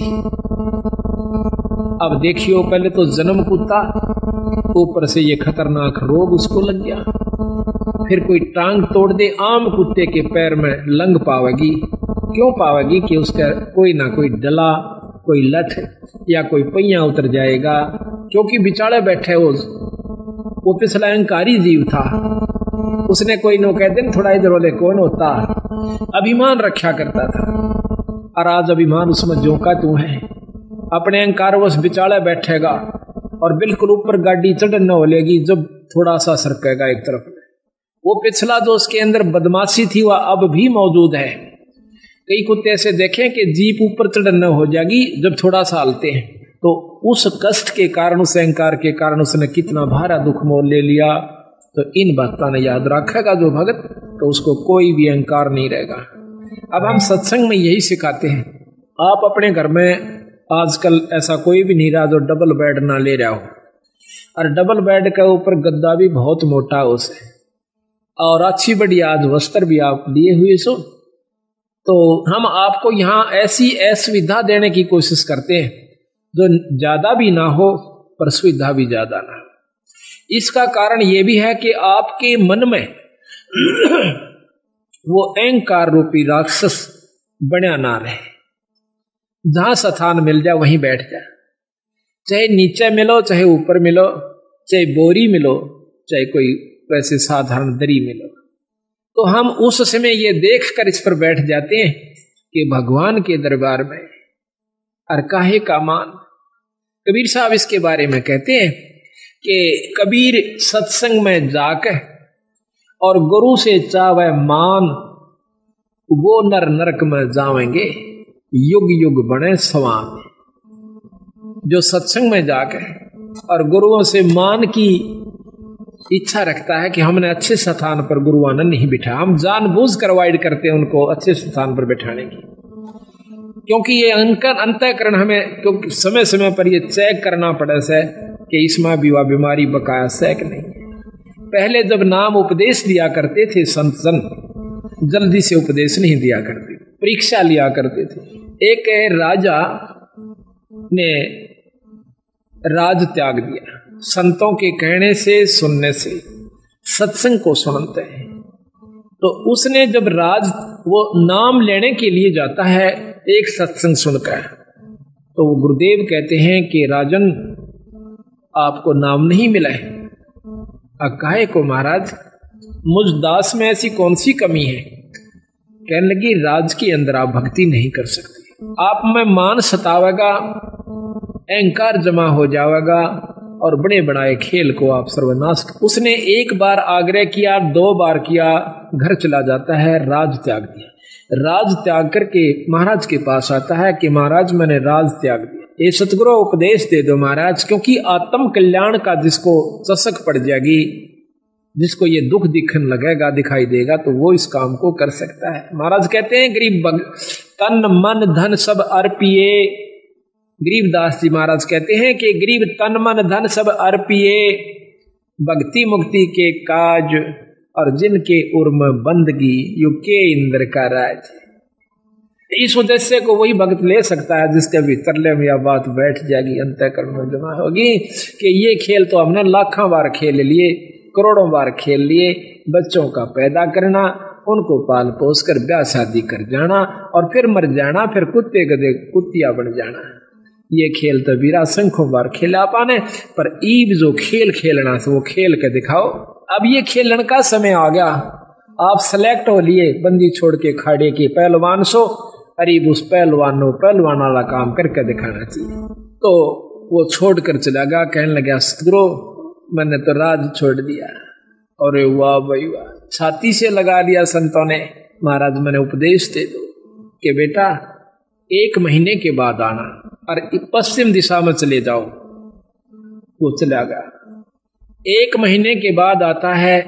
S2: अब देखियो, पहले तो जन्म कुत्ता, ऊपर से ये खतरनाक रोग उसको लग गया। फिर कोई टांग तोड़ दे, आम कुत्ते के पैर में लंग पावेगी। क्यों पावेगी? कि उसका कोई ना कोई डला, कोई लठ या कोई पहिया उतर जाएगा, क्योंकि बिचारे बैठे वो पिछला अहंकारी जीव था। उसने कोई नो कह दिन थोड़ा इधर वाले कौन होता, अभिमान रखा करता था, और आज अभिमान उसमें जोका तू है। अपने अहंकार वश बिचारे बैठेगा और बिल्कुल ऊपर गाड़ी चढ़ न होलेगी जब थोड़ा सा सरकेगा एक तरफ में। वो पिछला जो उसके अंदर बदमाशी थी वह अब भी मौजूद है। कई कुत्ते ऐसे देखें कि जीप ऊपर चढ़ न हो जाएगी जब थोड़ा सा हलते हैं, तो उस कष्ट के कारण, उस अहंकार के कारण उसने कितना भारा दुख मोल ले लिया। तो इन बातों ने याद रखेगा जो भगत, तो उसको कोई भी अहंकार नहीं रहेगा। अब हम सत्संग में यही सिखाते हैं। आप अपने घर में आजकल ऐसा कोई भी नहीं रहा जो डबल बेड ना ले रहा हो, और डबल बेड के ऊपर गद्दा भी बहुत मोटा हो से, और अच्छी बड़ी आज वस्त्र भी आप लिए हुए सो। तो हम आपको यहाँ ऐसी असुविधा देने की कोशिश करते हैं जो ज्यादा भी ना हो पर सुविधा भी ज्यादा ना हो। इसका कारण यह भी है कि आपके मन में वो अहंकार रूपी राक्षस बना ना रहे। जहां स्थान मिल जाए वहीं बैठ जाए, चाहे नीचे मिलो चाहे ऊपर मिलो, चाहे बोरी मिलो चाहे कोई वैसे साधारण दरी मिलो, तो हम उस समय ये देखकर इस पर बैठ जाते हैं कि भगवान के दरबार में और काहे का मान। कबीर साहब इसके बारे में कहते हैं कि कबीर सत्संग में जाकर और गुरु से चावे मान, वो नर नरक में जावेंगे युग युग बने सवान। जो सत्संग में जाकर और गुरुओं से मान की इच्छा रखता है कि हमने अच्छे स्थान पर गुरुओं ने नहीं बिठा, हम जानबूझ कर अवॉइड करते हैं उनको अच्छे स्थान पर बैठाने की, क्योंकि ये अंतःकरण हमें, क्योंकि समय समय पर ये चेक करना पड़े से कि इसमें भी वह बीमारी बकाया सैक नहीं। पहले जब नाम उपदेश दिया करते थे संत जन, जल्दी से उपदेश नहीं दिया करते, परीक्षा लिया करते थे। एक राजा ने राज त्याग दिया, संतों के कहने से सुनने से, सत्संग को सुनते हैं। तो उसने जब राज वो नाम लेने के लिए जाता है एक सत्संग सुनकर, तो वो गुरुदेव कहते हैं कि राजन आपको नाम नहीं मिला है। काहे को महाराज, मुझ दास में ऐसी कौन सी कमी है? कहने लगी राज के अंदर आप भक्ति नहीं कर सकते, आप में मान सतावेगा, अहंकार जमा हो जाएगा और बड़े बनाए खेल को आप सर्वनाश। उसने एक बार आग्रह किया, 2 बार किया, घर चला जाता है, राज त्याग दिया। राज त्याग करके महाराज के पास आता है कि महाराज मैंने राज त्याग दिया, ये सतगुरु उपदेश दे दो महाराज, क्योंकि आत्म कल्याण का जिसको चसक पड़ जाएगी, जिसको ये दुख दिखने लगेगा, दिखाई देगा, तो वो इस काम को कर सकता है। महाराज कहते हैं गरीब तन मन धन सब अर्पिए। गरीबदास जी महाराज कहते हैं कि गरीब तन मन धन सब अर्पिए, भक्ति मुक्ति के काज और जिनके उर्म बंदगी, यु के इंद्र का राज। इस उद्देश्य को वही भक्त ले सकता है जिसके भीतर ले में यह बात बैठ जाएगी, अंतःकरण में जमा होगी कि ये खेल तो हमने लाखों बार खेल लिए, करोड़ों बार खेल लिए। बच्चों का पैदा करना, उनको पाल पोस कर ब्याह शादी कर जाना और फिर मर जाना, फिर कुत्ते गधे कुत्तिया बन जाना, ये खेल तो बीरा संख्यों बार खेला पाने। पर ईब जो खेल खेलना से वो खेल के दिखाओ। अब ये खेलने का समय आ गया, आप सेलेक्ट हो लिए, बंदी छोड़ के खाड़े के पहलवान सो, अरीब उस पहलवान नो पहलवान वाला काम करके दिखाना चाहिए। तो वो छोड़ कर चला गया, कहने लगा सतगुरु मैंने तो राज छोड़ दिया। अरे वाह भाई वाह, छाती से लगा लिया संतों ने। महाराज मैंने उपदेश दे दो कि बेटा 1 महीने के बाद आना और पश्चिम दिशा में चले जाओ। वो चला गया, 1 महीने के बाद आता है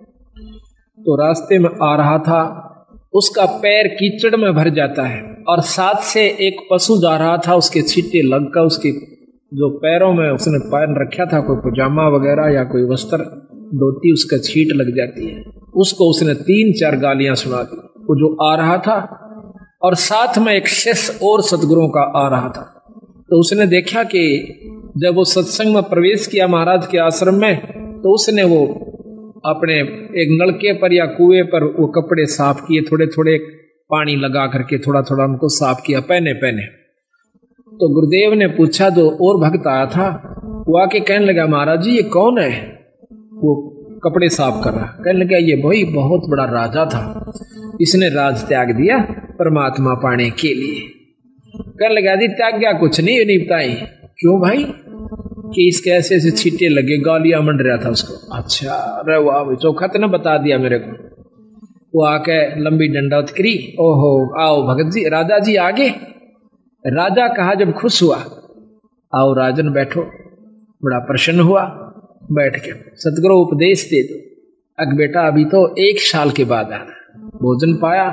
S2: तो रास्ते में आ रहा था, उसका पैर कीचड़ में भर जाता है और साथ से एक पशु जा रहा था, उसके छींटे लगकर उसके जो पैरों में उसने पहन रखा था कोई पजामा वगैरह या कोई वस्त्र धोती, उसका छींट लग जाती है। उसको उसने 3-4 गालियां सुना दी वो जो आ रहा था। और साथ में एक शिष्य और सतगुरुओं का आ रहा था। तो उसने देखा कि जब वो सत्संग में प्रवेश किया महाराज के आश्रम में, तो उसने वो अपने एक नलके पर या कुएं पर वो कपड़े साफ किए, थोड़े थोड़े पानी लगा करके थोड़ा थोड़ा उनको साफ किया पहने पहने। तो गुरुदेव ने पूछा, जो और भक्त आया था वो आके कहने लगा महाराज जी ये कौन है? वो कपड़े साफ कर रहा। कहने लगा ये भाई बहुत बड़ा राजा था, इसने राज त्याग दिया परमात्मा पाने के लिए। कहने लगा दी त्याग गया कुछ नहीं बताई। क्यों भाई? कि इसके ऐसे ऐसे छींटे लगे, गालियां मंड रहा था उसको। अच्छा अरे वाह भाई, चौखा तो न बता दिया मेरे को। वो आके लंबी डंडौत करी। ओहो आओ भगत जी, राजा जी आगे। राजा कहा जब खुश हुआ, आओ राजन बैठो। बड़ा प्रसन्न हुआ, बैठ के सतगुरु उपदेश दे दो। अग बेटा अभी तो 1 साल के बाद आना। भोजन पाया,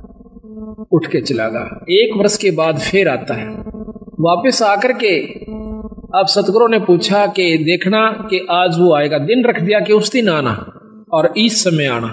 S2: उठ के चला गया। 1 वर्ष के बाद फिर आता है, वापस आकर के अब सतगुरु ने पूछा कि देखना कि आज वो आएगा। दिन रख दिया कि उस दिन आना और इस समय आना।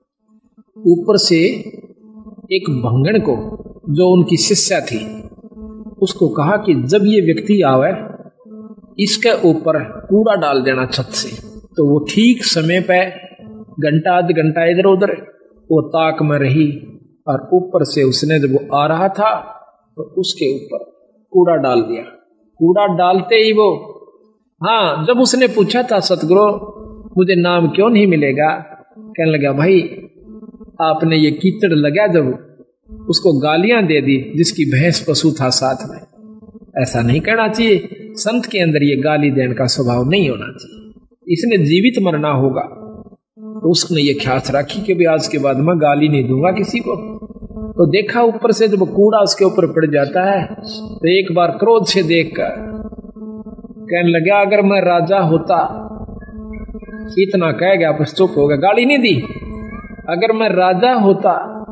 S2: ऊपर से एक भंगण को जो उनकी शिष्या थी उसको कहा कि जब ये व्यक्ति आवे इसके ऊपर कूड़ा डाल देना छत से। तो वो ठीक समय पे घंटा आध घंटा इधर उधर वो ताक में रही और ऊपर से उसने जब वो आ रहा था तो उसके ऊपर कूड़ा डाल दिया। कूड़ा डालते ही वो, हाँ जब उसने पूछा था सतगुरु मुझे नाम क्यों नहीं मिलेगा, कहने लगा भाई आपने ये कीचड़ लगा जब उसको गालियां दे दी जिसकी भैंस पशु था साथ में। ऐसा नहीं करना चाहिए, संत के अंदर ये गाली देने का स्वभाव नहीं होना चाहिए। इसने जीवित मरना होगा तो उसने ये ख्याल रखी कि भी आज के बाद मैं गाली नहीं दूंगा किसी को। तो देखा ऊपर से जब कूड़ा उसके ऊपर पड़ जाता है तो एक बार क्रोध से देखकर कहने लगा अगर मैं राजा होता, इतना कह गया बस चुप हो गया, गाली नहीं दी। अगर मैं राजा होता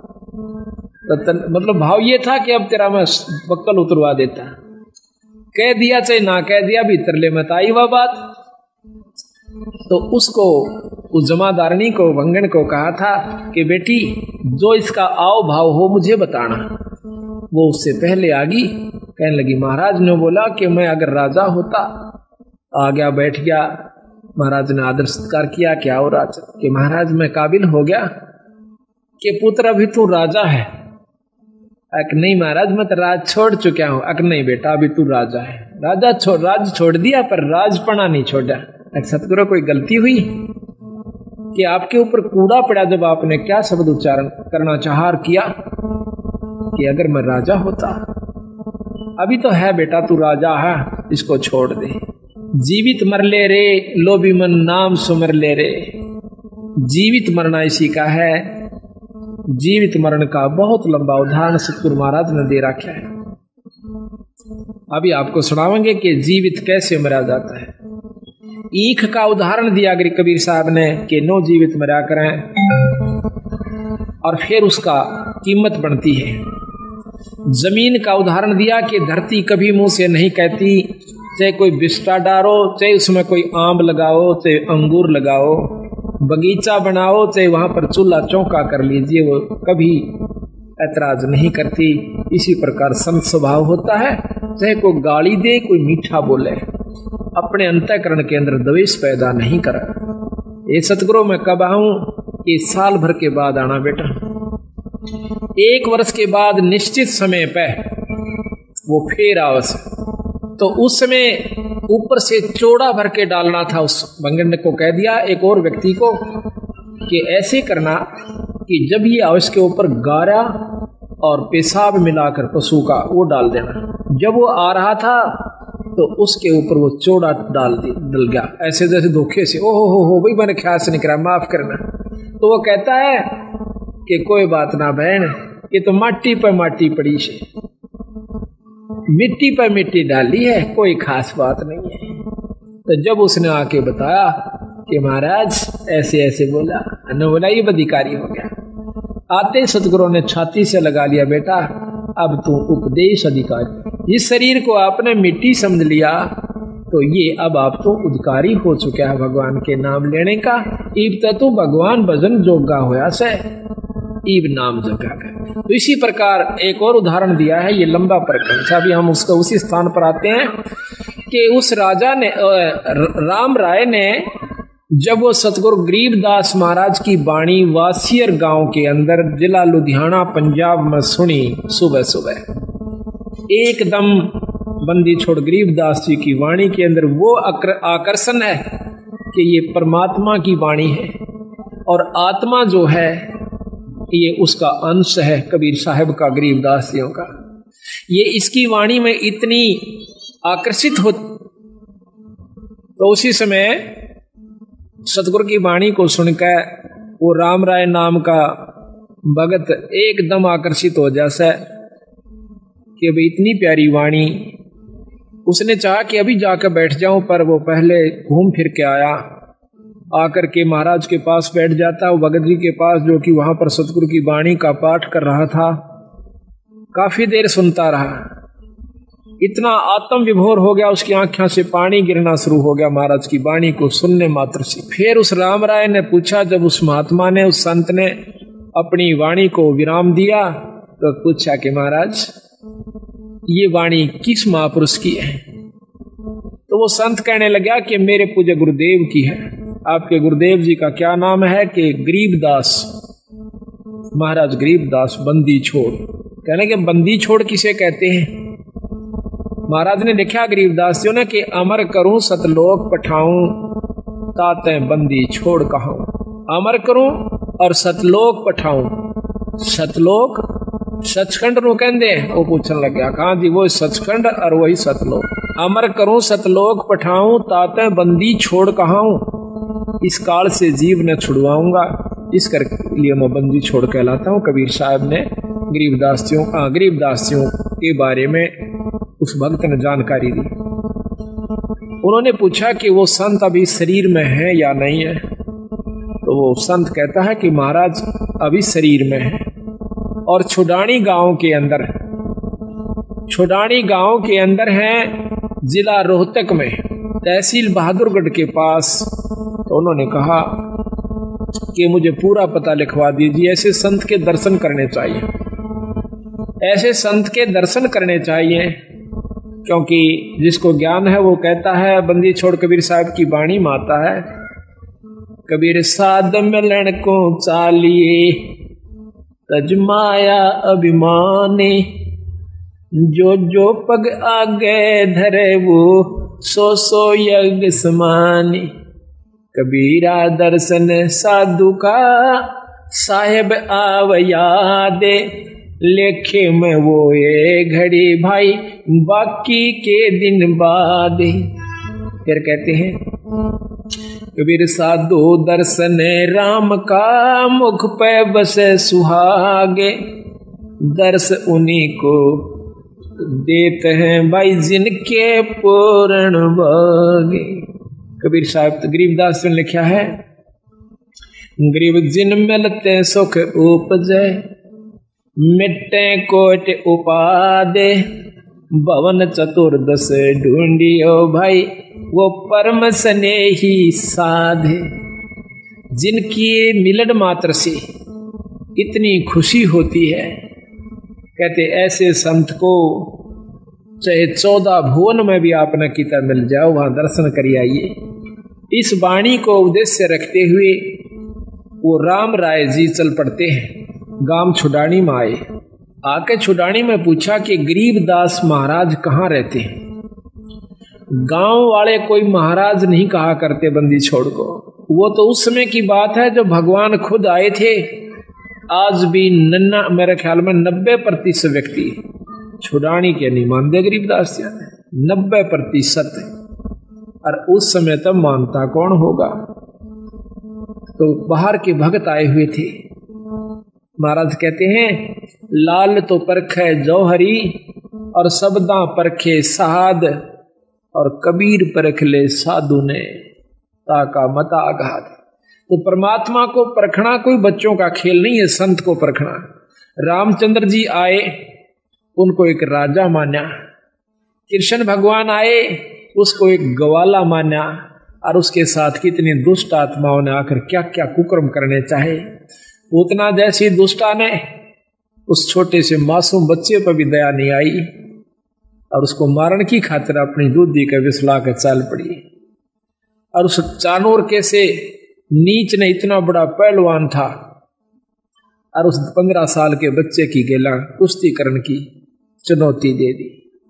S2: तो मतलब भाव ये था कि अब तेरा मैं बक्कल उतरवा देता। कह दिया चाहे ना कह दिया, भीतर ले मत आई वह बात। तो उसको उस जमादारनी को भंगन को कहा था कि बेटी जो इसका आओ भाव हो मुझे बताना। वो उससे पहले आ गई, कहने लगी महाराज ने बोला कि मैं अगर राजा होता। आ गया, बैठ गया। महाराज ने आदर सत्कार किया। क्या हो राज? कि महाराज मैं काबिल हो गया कि पुत्र अभी तू राजा है। अक नहीं महाराज मैं तो राज छोड़ चुका हूं। अक नहीं बेटा अभी तू राजा है। राज छोड़ दिया पर राजपना नहीं छोड़ा। सतगुरु कोई गलती हुई कि आपके ऊपर कूड़ा पड़ा जब आपने क्या शब्द उच्चारण करना चाहा किया कि अगर मैं राजा होता। अभी तो है बेटा तू राजा है, इसको छोड़ दे। जीवित मर ले रे लोभी मन नाम सुमर ले रे। जीवित मरना इसी का है। जीवित मरण का बहुत लंबा उदाहरण सतगुरु महाराज ने दे रखा है। अभी आपको सुनावेंगे कि जीवित कैसे मरा जाता है। ईख का उदाहरण दिया कबीर साहब ने कि नो जीवित मरा करें और फिर उसका कीमत बनती है। जमीन का उदाहरण दिया कि धरती कभी मुंह से नहीं कहती, चाहे कोई बिस्टा डालो, चाहे उसमें कोई आम लगाओ, चाहे अंगूर लगाओ, बगीचा बनाओ, चाहे वहां पर चूल्हा चौका कर लीजिए, वो कभी ऐतराज नहीं करती। इसी प्रकार संत स्वभाव होता है, चाहे कोई गाली दे कोई मीठा बोले, अपने अंतःकरण के अंदर द्वेष पैदा नहीं करा। ये सतगुरु मैं कब आऊं? ये साल भर के बाद आना बेटा। 1 वर्ष के बाद निश्चित समय पे वो फिर आवस। तो उस समय ऊपर से चौड़ा भर के डालना था। उस बंगड़ ने को कह दिया एक और व्यक्ति को कि ऐसे करना कि जब ये आवस के ऊपर गारा और पेशाब मिलाकर पशु का वो डाल देना। जब वो आ रहा था तो उसके ऊपर वो चौड़ा डल गया, ऐसे जैसे धोखे से। ओहो हो भाई, मैंने ख्याल से नहीं करा, माफ करना। तो वो कहता है कि कोई बात ना बहन, ये तो माटी पर माटी पड़ी से, मिट्टी पर मिट्टी डाली है, कोई खास बात नहीं है। तो जब उसने आके बताया कि महाराज ऐसे ऐसे बोला, न बोला ये अधिकारी हो गया। आते सतगुरु ने छाती से लगा लिया, बेटा अब तू उपदेश अधिकारी। इस शरीर को आपने मिट्टी समझ लिया तो ये अब आप तो अधिकारी हो चुका है भगवान के नाम लेने का। ईब तू भगवान भजन जोगा होया से, ईब नाम जगा कर। तो इसी प्रकार एक और उदाहरण दिया है, ये लंबा प्रकरण। अभी हम उसका उसी स्थान पर आते हैं कि उस राजा ने, राम राय ने, जब वो सतगुरु गरीबदास महाराज की वाणी वासियर गांव के अंदर जिला लुधियाना पंजाब में सुनी, सुबह सुबह एकदम बंदी छोड़ गरीबदास जी की वाणी के अंदर वो आकर्षण है कि ये परमात्मा की वाणी है और आत्मा जो है ये उसका अंश है, कबीर साहब का, गरीबदास जियों का। ये इसकी वाणी में इतनी आकर्षित हो। तो उसी समय सतगुरु की वाणी को सुनकर वो राम राय नाम का भगत एकदम आकर्षित हो जैसा कि भाई इतनी प्यारी वाणी। उसने चाहा कि अभी जाकर बैठ जाऊं, पर वो पहले घूम फिर के आया, आकर के महाराज के पास बैठ जाता, वो भगत जी के पास, जो कि वहां पर सतगुरु की वाणी का पाठ कर रहा था। काफी देर सुनता रहा, इतना आत्म विभोर हो गया, उसकी आंखों से पानी गिरना शुरू हो गया महाराज की वाणी को सुनने मात्र से। फिर उस राम राय ने पूछा, जब उस महात्मा ने, उस संत ने अपनी वाणी को विराम दिया तो पूछा कि महाराज ये वाणी किस महापुरुष की है? तो वो संत कहने लगा कि मेरे पूज्य गुरुदेव की है। आपके गुरुदेव जी का क्या नाम है? कि गरीबदास महाराज, गरीबदास बंदी छोड़। कहने के बंदी छोड़ किसे कहते हैं? महाराज ने लिखा गरीबदास जी ने कि अमर करूं सतलोक पठाऊं, ताते बंदी छोड़ कहूं। अमर करूं और सतलोक पठाऊं। सतलोक सचखंड नु कहंदे, वो पूछन लग गया कहां जी? वो सचखंड और वही सतलोक। अमर करूं सतलोक पठाऊं, ताते बंदी छोड़ कहूं। इस काल से जीव ने छुड़वाऊंगा, इस कर लिए मैं बंदी छोड़ कहलाता हूं। कबीर साहब ने गरीबदासियों के बारे में उस भक्त ने जानकारी दी। उन्होंने पूछा कि वो संत अभी शरीर में है या नहीं है? तो वो संत कहता है कि महाराज अभी शरीर में है और छुडानी गांव के अंदर है, जिला रोहतक में, तहसील बहादुरगढ़ के पास। तो उन्होंने कहा कि मुझे पूरा पता लिखवा दीजिए। ऐसे संत के दर्शन करने चाहिए, ऐसे संत के दर्शन करने चाहिए, क्योंकि जिसको ज्ञान है वो कहता है, बंदी छोड़ कबीर साहब की वाणी में आता है, कबीर साध मिलन को चालिए तजमाया अभिमानी, जो जो पग आगे धरे वो सो सो यज्ञ समानी। कबीरा दर्शन साधु का साहेब आवया दे, लेखे में वो ये घड़ी भाई बाकी के दिन बाद। फिर कहते हैं कबीर साधु दर्शन राम का, मुख पे बसे सुहागे, दर्श उन्हीं को देते हैं भाई जिनके पूर्ण भागे। कबीर साहब तो गरीबदास ने लिखा है, गरीब जिन मिलते सुख उपजे, मिट्टे कोट उपादे, भवन चतुर्दश ढूंढियो भाई वो परम स्नेही साधे। जिनकी मिलन मात्र से इतनी खुशी होती है, कहते ऐसे संत को चाहे 14 भुवन में भी आप न किता मिल जाओ, वहां दर्शन करिए आइए। इस वाणी को उद्देश्य रखते हुए वो राम राय जी चल पड़ते हैं। गांव छुडानी में आए, आके छुडानी में पूछा कि गरीबदास महाराज कहाँ रहते हैं। गांव वाले कोई महाराज नहीं कहा करते बंदी छोड़ को, वो तो उस समय की बात है जब भगवान खुद आए थे। आज भी मेरे ख्याल में 90% व्यक्ति छुडानी के नहीं मानते गरीबदास जी, 90%। और उस समय तब मानता कौन होगा। तो बाहर के भक्त आए हुए थे। महाराज कहते हैं लाल तो परखे जौहरी और सबदा परखे साध, और कबीर परख ले साधु ने ताका मता आघात। तो परमात्मा को परखना कोई बच्चों का खेल नहीं है, संत को परखना। रामचंद्र जी आए, उनको एक राजा माना। कृष्ण भगवान आए, उसको एक ग्वाला माना। और उसके साथ कितनी दुष्ट आत्माओं ने आकर क्या क्या कुकर्म करने चाहे। उतना जैसी दुष्टा ने उस छोटे से मासूम बच्चे पर भी दया नहीं आई और उसको मारने की खातिर अपनी दूधी का विसला कर चाल पड़ी। और उस चानोर के से नीच ने इतना बड़ा पहलवान था और उस 15 साल के बच्चे की गेला कुश्ती करने की चुनौती दे दी।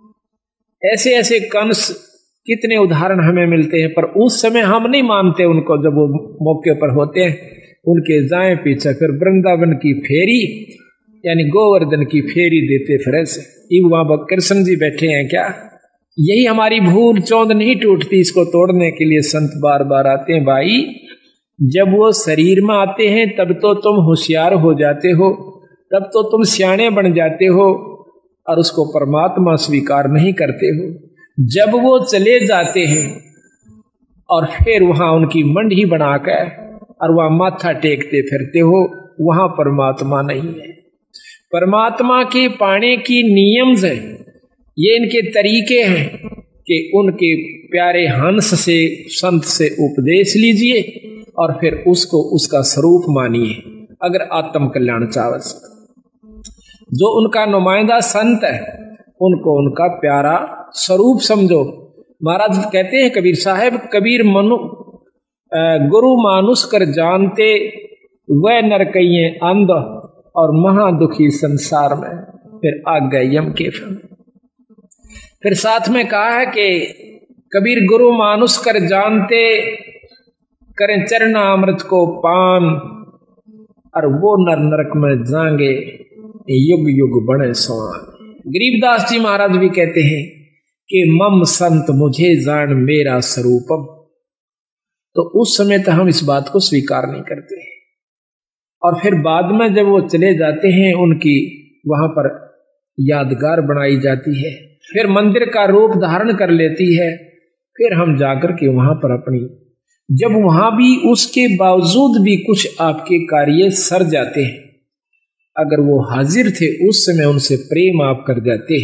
S2: ऐसे ऐसे कंस कितने उदाहरण हमें मिलते हैं, पर उस समय हम नहीं मानते उनको। जब वो मौके पर होते हैं उनके जाए पीछे फिर वृंदावन की फेरी यानी गोवर्धन की फेरी देते फिर ऐसे। वहां कृष्ण जी बैठे हैं क्या? यही हमारी भूल चौंध नहीं टूटती, इसको तोड़ने के लिए संत बार बार आते हैं। भाई जब वो शरीर में आते हैं तब तो तुम होशियार हो जाते हो, तब तो तुम सियाणे बन जाते हो और उसको परमात्मा स्वीकार नहीं करते हो। जब वो चले जाते हैं और फिर वहां उनकी मंडी बनाकर और वहां माथा टेकते फिरते हो, वहां परमात्मा नहीं है। परमात्मा के पाने की नियम है, ये इनके तरीके हैं कि उनके प्यारे हंस से संत से उपदेश लीजिए और फिर उसको उसका स्वरूप मानिए। अगर आत्म कल्याण चावल जो उनका नुमाइंदा संत है उनको उनका प्यारा स्वरूप समझो। महाराज कहते हैं कबीर साहब, कबीर मनु गुरु मानुष कर जानते वह नरकइये अंध और महादुखी संसार में। फिर आ गए यम के फल। फिर साथ में कहा है कि कबीर गुरु मानुष कर जानते करें चरना अमृत को पान, और वो नर नरक में जाएंगे युग युग बने सवान। गरीबदास जी महाराज भी कहते हैं कि मम संत मुझे जान मेरा स्वरूपम। तो उस समय तो हम इस बात को स्वीकार नहीं करते। और फिर बाद में जब वो चले जाते हैं उनकी वहां पर यादगार बनाई जाती है, फिर मंदिर का रूप धारण कर लेती है। फिर हम जाकर के वहां पर अपनी, जब वहां भी उसके बावजूद भी कुछ आपके कार्य सर जाते हैं, अगर वो हाजिर थे उस समय उनसे प्रेम आप कर जाते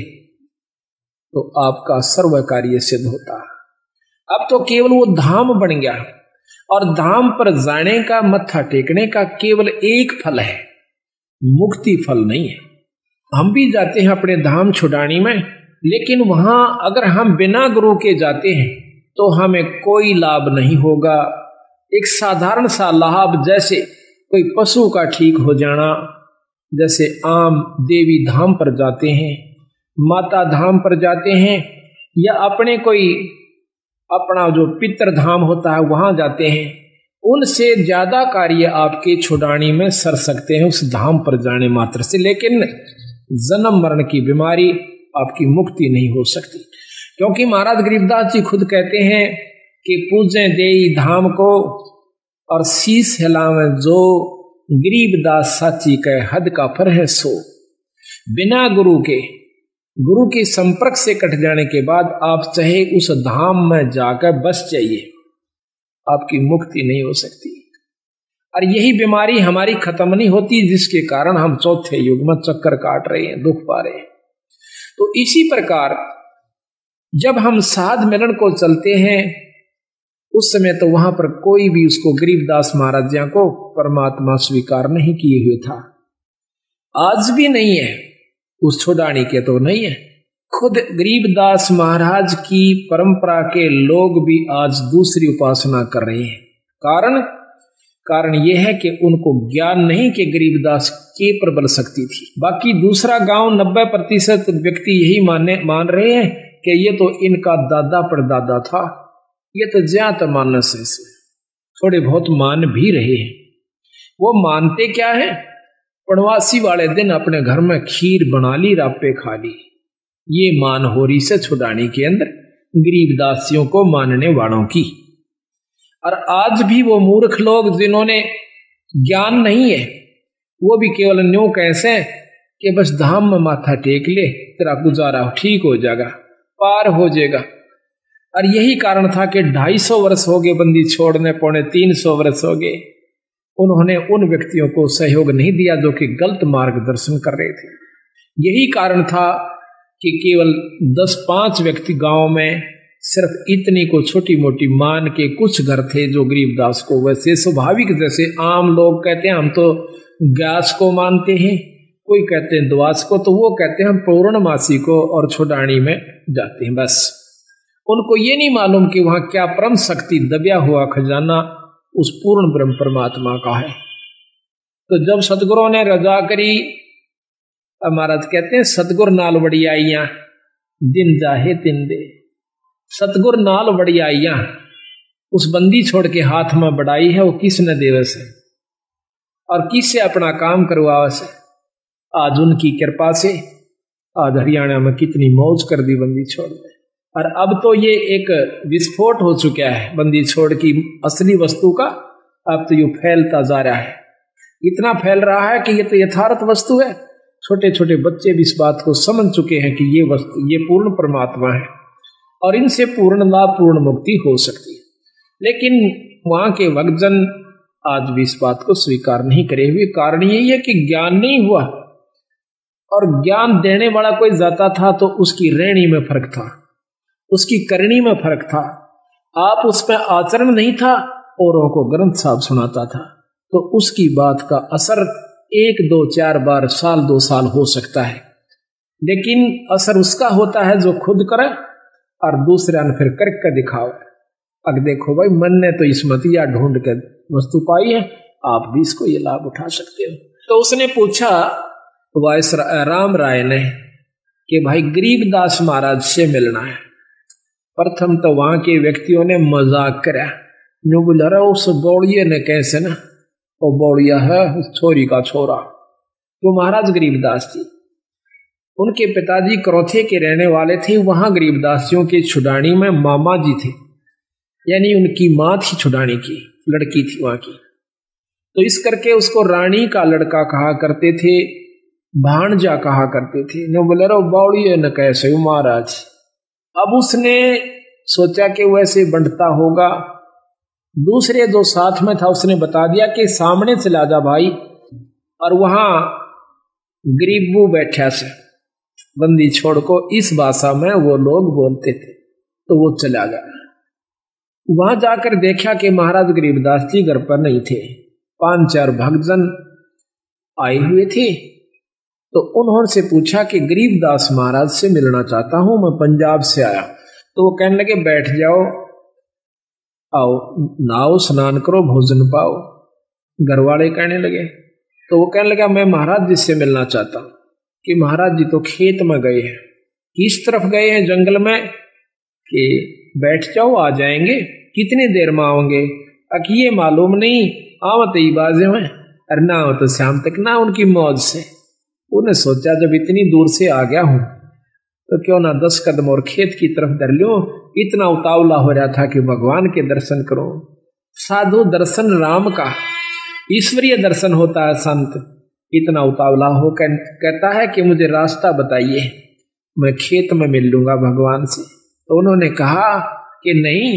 S2: तो आपका सर्व कार्य सिद्ध होता। अब तो केवल वो धाम बन गया और धाम पर जाने का, मत्था टेकने का केवल एक फल है, मुक्ति फल नहीं है। हम भी जाते हैं अपने धाम छुडानी में, लेकिन वहां अगर हम बिना गुरु के जाते हैं तो हमें कोई लाभ नहीं होगा। एक साधारण सा लाभ, जैसे कोई पशु का ठीक हो जाना, जैसे आम देवी धाम पर जाते हैं, माता धाम पर जाते हैं, या अपने कोई अपना जो पितृ धाम होता है वहां जाते हैं, उनसे ज्यादा कार्य आपके छुडानी में सर सकते हैं उस धाम पर जाने मात्र से। लेकिन जन्म मरण की बीमारी आपकी मुक्ति नहीं हो सकती, क्योंकि महाराज गरीबदास जी खुद कहते हैं कि पूजे देई धाम को और शीस हिलावे जो, गरीबदास साची कह हद का फर है सो। बिना गुरु के संपर्क से कट जाने के बाद आप चाहे उस धाम में जाकर बस जाइए, आपकी मुक्ति नहीं हो सकती। और यही बीमारी हमारी खत्म नहीं होती, जिसके कारण हम चौथे युग में चक्कर काट रहे हैं, दुख पा रहे हैं। तो इसी प्रकार जब हम साध मिलन को चलते हैं उस समय तो वहां पर कोई भी उसको गरीबदास महाराज जी को परमात्मा स्वीकार नहीं किए हुए था, आज भी नहीं है। उस छोड़ानी के तो नहीं है। खुद गरीबदास महाराज की परंपरा के लोग भी आज दूसरी उपासना कर रहे हैं। कारण यह है कि उनको ज्ञान नहीं कि गरीबदास के प्रबल शक्ति थी। बाकी दूसरा गांव 90% व्यक्ति यही मान रहे हैं कि ये तो इनका दादा परदादा था, ये तो ज्यादा मानस है। थोड़े बहुत मान भी रहे हैं। वो मानते क्या है? पड़वासी वाले दिन अपने घर में खीर बना ली, रापे खा ली। ये मान हो रही से छुड़ाने के अंदर गरीबदासियों को मानने वालों की। और आज भी वो मूर्ख लोग जिन्होंने ज्ञान नहीं है, वो भी केवल न्यू कैसे कि बस धाम में माथा टेक ले, तेरा गुजारा ठीक हो जाएगा, पार हो जाएगा। और यही कारण था कि 250 वर्ष हो गए बंदी छोड़ने, 350 वर्ष हो गए, उन्होंने उन व्यक्तियों को सहयोग नहीं दिया जो कि गलत मार्गदर्शन कर रहे थे। यही कारण था कि केवल 10-5 व्यक्ति गांव में सिर्फ इतनी को छोटी मोटी मान के कुछ घर थे जो गरीबदास को, वैसे स्वाभाविक जैसे आम लोग कहते हैं हम तो व्यास को मानते हैं, कोई कहते हैं द्वास को, तो वो कहते हैं हम पूर्णमासी को और छोड़ानी में जाते हैं। बस उनको ये नहीं मालूम कि वहां क्या परम शक्ति दबिया हुआ खजाना उस पूर्ण ब्रह्म परमात्मा का है। तो जब सतगुरु ने रजा करी, महाराज कहते हैं सतगुर नाल वड़ियाइयां दिन जाहे तिन दे। सतगुर नाल वड़ियाइयां उस बंदी छोड़ के हाथ में बढ़ाई है, वो किसने देवे से और किससे अपना काम करवावे से? आज उनकी कृपा से आज हरियाणा में कितनी मौज कर दी बंदी छोड़ में। और अब तो ये एक विस्फोट हो चुका है बंदी छोड़ की असली वस्तु का। अब तो ये फैलता जा रहा है, इतना फैल रहा है कि ये तो यथार्थ वस्तु है। छोटे छोटे बच्चे भी इस बात को समझ चुके हैं कि ये वस्तु, ये पूर्ण परमात्मा है और इनसे पूर्ण लाभ, पूर्ण मुक्ति हो सकती है। लेकिन वहां के भक्तजन आज भी इस बात को स्वीकार नहीं करे हुए। कारण यही है कि ज्ञान नहीं हुआ, और ज्ञान देने वाला कोई जाता था तो उसकी रहनी में फर्क था, उसकी करनी में फर्क था। आप उसमें आचरण नहीं था, औरों को ग्रंथ साहब सुनाता था, तो उसकी बात का असर 1, 2, 4 बार, साल 2 साल हो सकता है। लेकिन असर उसका होता है जो खुद करे और दूसरा ने फिर करके दिखाओ। अब देखो भाई, मन ने तो इसमतिया ढूंढ के वस्तु पाई है, आप भी इसको ये लाभ उठा सकते हो। तो उसने पूछा वाइस राम राय ने कि भाई गरीबदास महाराज से मिलना है। प्रथम तो वहां के व्यक्तियों ने मजाक करा, जो बोला रहा उस बौड़िए ने कैसे ना, वो बौड़िया है उस छोरी का छोरा। तो महाराज गरीबदास जी, उनके पिताजी करौथे के रहने वाले थे। वहां गरीबदासियों के छुड़ानी में मामा जी थे, यानी उनकी माँ थी छुड़ानी की, लड़की थी वहां की। तो इस करके उसको रानी का लड़का कहा करते थे, भाणजा कहा करते थे। न बोले रो बौड़िए न कैसे महाराज। अब उसने सोचा कि वैसे बंटता होगा। दूसरे जो साथ में था उसने बता दिया कि सामने चला जा भाई, और वहां गरीबू बैठा से बंदी छोड़ को इस भाषा में वो लोग बोलते थे। तो वो चला गया। वहां जाकर देखा कि महाराज गरीबदास जी घर पर नहीं थे, 5-4 भक्तजन आए हुए थे। तो उन्होंने से पूछा कि गरीबदास महाराज से मिलना चाहता हूं, मैं पंजाब से आया। तो वो कहने लगे बैठ जाओ, आओ नहाओ स्नान करो, भोजन पाओ। घर वाले कहने लगे, तो वो कहने लगा मैं महाराज जी से मिलना चाहता हूं। कि महाराज जी तो खेत में गए हैं। किस तरफ गए हैं? जंगल में। कि बैठ जाओ आ जाएंगे। कितनी देर में आओगे? अकी ये मालूम नहीं, आवत ही बाजे में, अरे ना हो तो शाम तक ना। उनकी मौज से उन्हें सोचा जब इतनी दूर से आ गया हूं तो क्यों ना 10 कदम और खेत की तरफ धर लो। इतना उतावला हो रहा था कि भगवान के दर्शन करो। साधु दर्शन राम का, ईश्वरीय दर्शन होता है संत। इतना उतावला हो कहता है कि मुझे रास्ता बताइए, मैं खेत में मिल लूंगा भगवान से। तो उन्होंने कहा कि नहीं,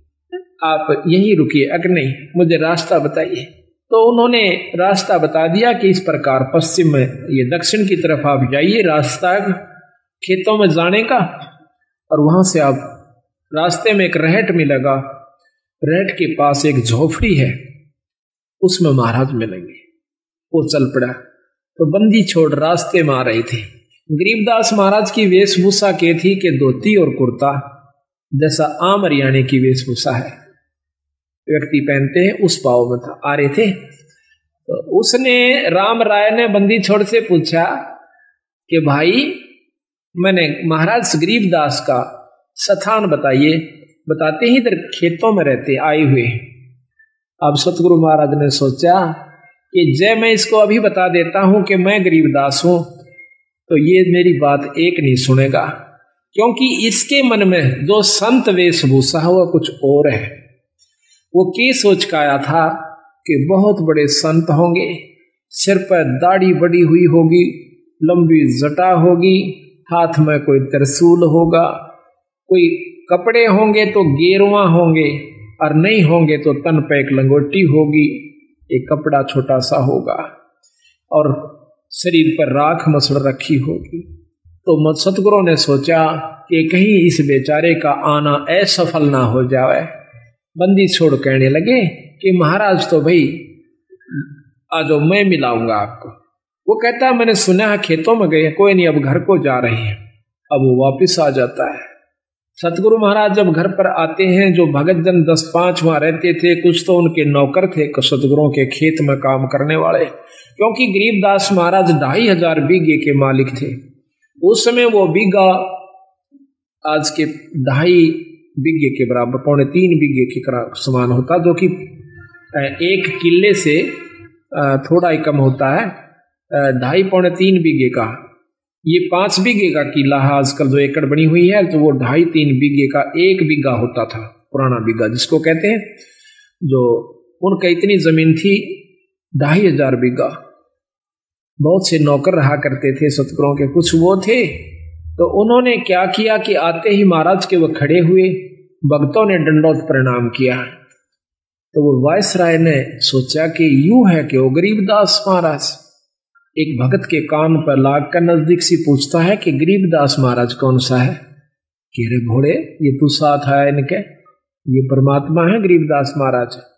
S2: आप यहीं रुकिए, अगर नहीं मुझे रास्ता बताइए। तो उन्होंने रास्ता बता दिया कि इस प्रकार पश्चिम में, ये दक्षिण की तरफ आप जाइए, रास्ता खेतों में जाने का। और वहां से आप रास्ते में एक रहट मिलेगा, रहट के पास एक झोपड़ी है, उसमें महाराज मिलेंगे। वो चल पड़ा। तो बंदी छोड़ रास्ते में आ रहे थे। गरीबदास महाराज की वेशभूषा के थी कि धोती और कुर्ता, जैसा आम हरियाणे की वेशभूषा है व्यक्ति पहनते हैं, उस भाव में था आ रहे थे। तो उसने राम राय ने बंदी छोड़ से पूछा कि भाई मैंने महाराज गरीबदास का स्थान बताइए। बताते ही इधर खेतों में रहते आए हुए। अब सतगुरु महाराज ने सोचा कि जय मैं इसको अभी बता देता हूं कि मैं गरीबदास हूं तो ये मेरी बात एक नहीं सुनेगा, क्योंकि इसके मन में जो संत वेशभूषा है वह कुछ और है। वो क्या सोच का आया था कि बहुत बड़े संत होंगे, सिर पर दाढ़ी बड़ी हुई होगी, लंबी जटा होगी, हाथ में कोई त्रिशूल होगा, कोई कपड़े होंगे तो गेरुआ होंगे और नहीं होंगे तो तन पे एक लंगोटी होगी, एक कपड़ा छोटा सा होगा और शरीर पर राख मसड़ रखी होगी। तो सतगुरु ने सोचा कि कहीं इस बेचारे का आना असफल ना हो जाए। बंदी छोड़ कहने लगे कि महाराज तो भाई आज मैं मिलाऊंगा आपको। वो कहता है मैंने सुना है खेतों में गए, कोई नहीं अब घर को जा रहे हैं। अब वो वापिस आ जाता है। सतगुरु महाराज जब घर पर आते हैं, जो भगत जन 10-5 वहां रहते थे, कुछ तो उनके नौकर थे सतगुरुओं के खेत में काम करने वाले, क्योंकि गरीबदास महाराज 2500 बीघे के मालिक थे। उस समय वो बीघा आज के 2.5 बीघे के बराबर, 2.25 बीघे के समान होता, जो कि 1 किले से थोड़ा ही कम होता है। 2.5-3 बीघे का, ये 5 बीघे का किला है आजकल जो एकड़ बनी हुई है, तो वो 2.5-3 बीघे का 1 बीघा होता था, पुराना बीघा जिसको कहते हैं। जो उनका इतनी जमीन थी 2500 बीघा। बहुत से नौकर रहा करते थे सतगुरुओं के, कुछ वो थे। तो उन्होंने क्या किया कि आते ही महाराज के वो खड़े हुए, भक्तों ने दंडोत प्रणाम किया। तो वो वायसराय ने सोचा कि यूं है कि वो गरीबदास महाराज एक भगत के कान पर लाग कर नजदीक से पूछता है कि गरीबदास महाराज कौन सा है। कि रे घोड़े, ये तू साथ है इनके, ये परमात्मा है गरीबदास महाराज।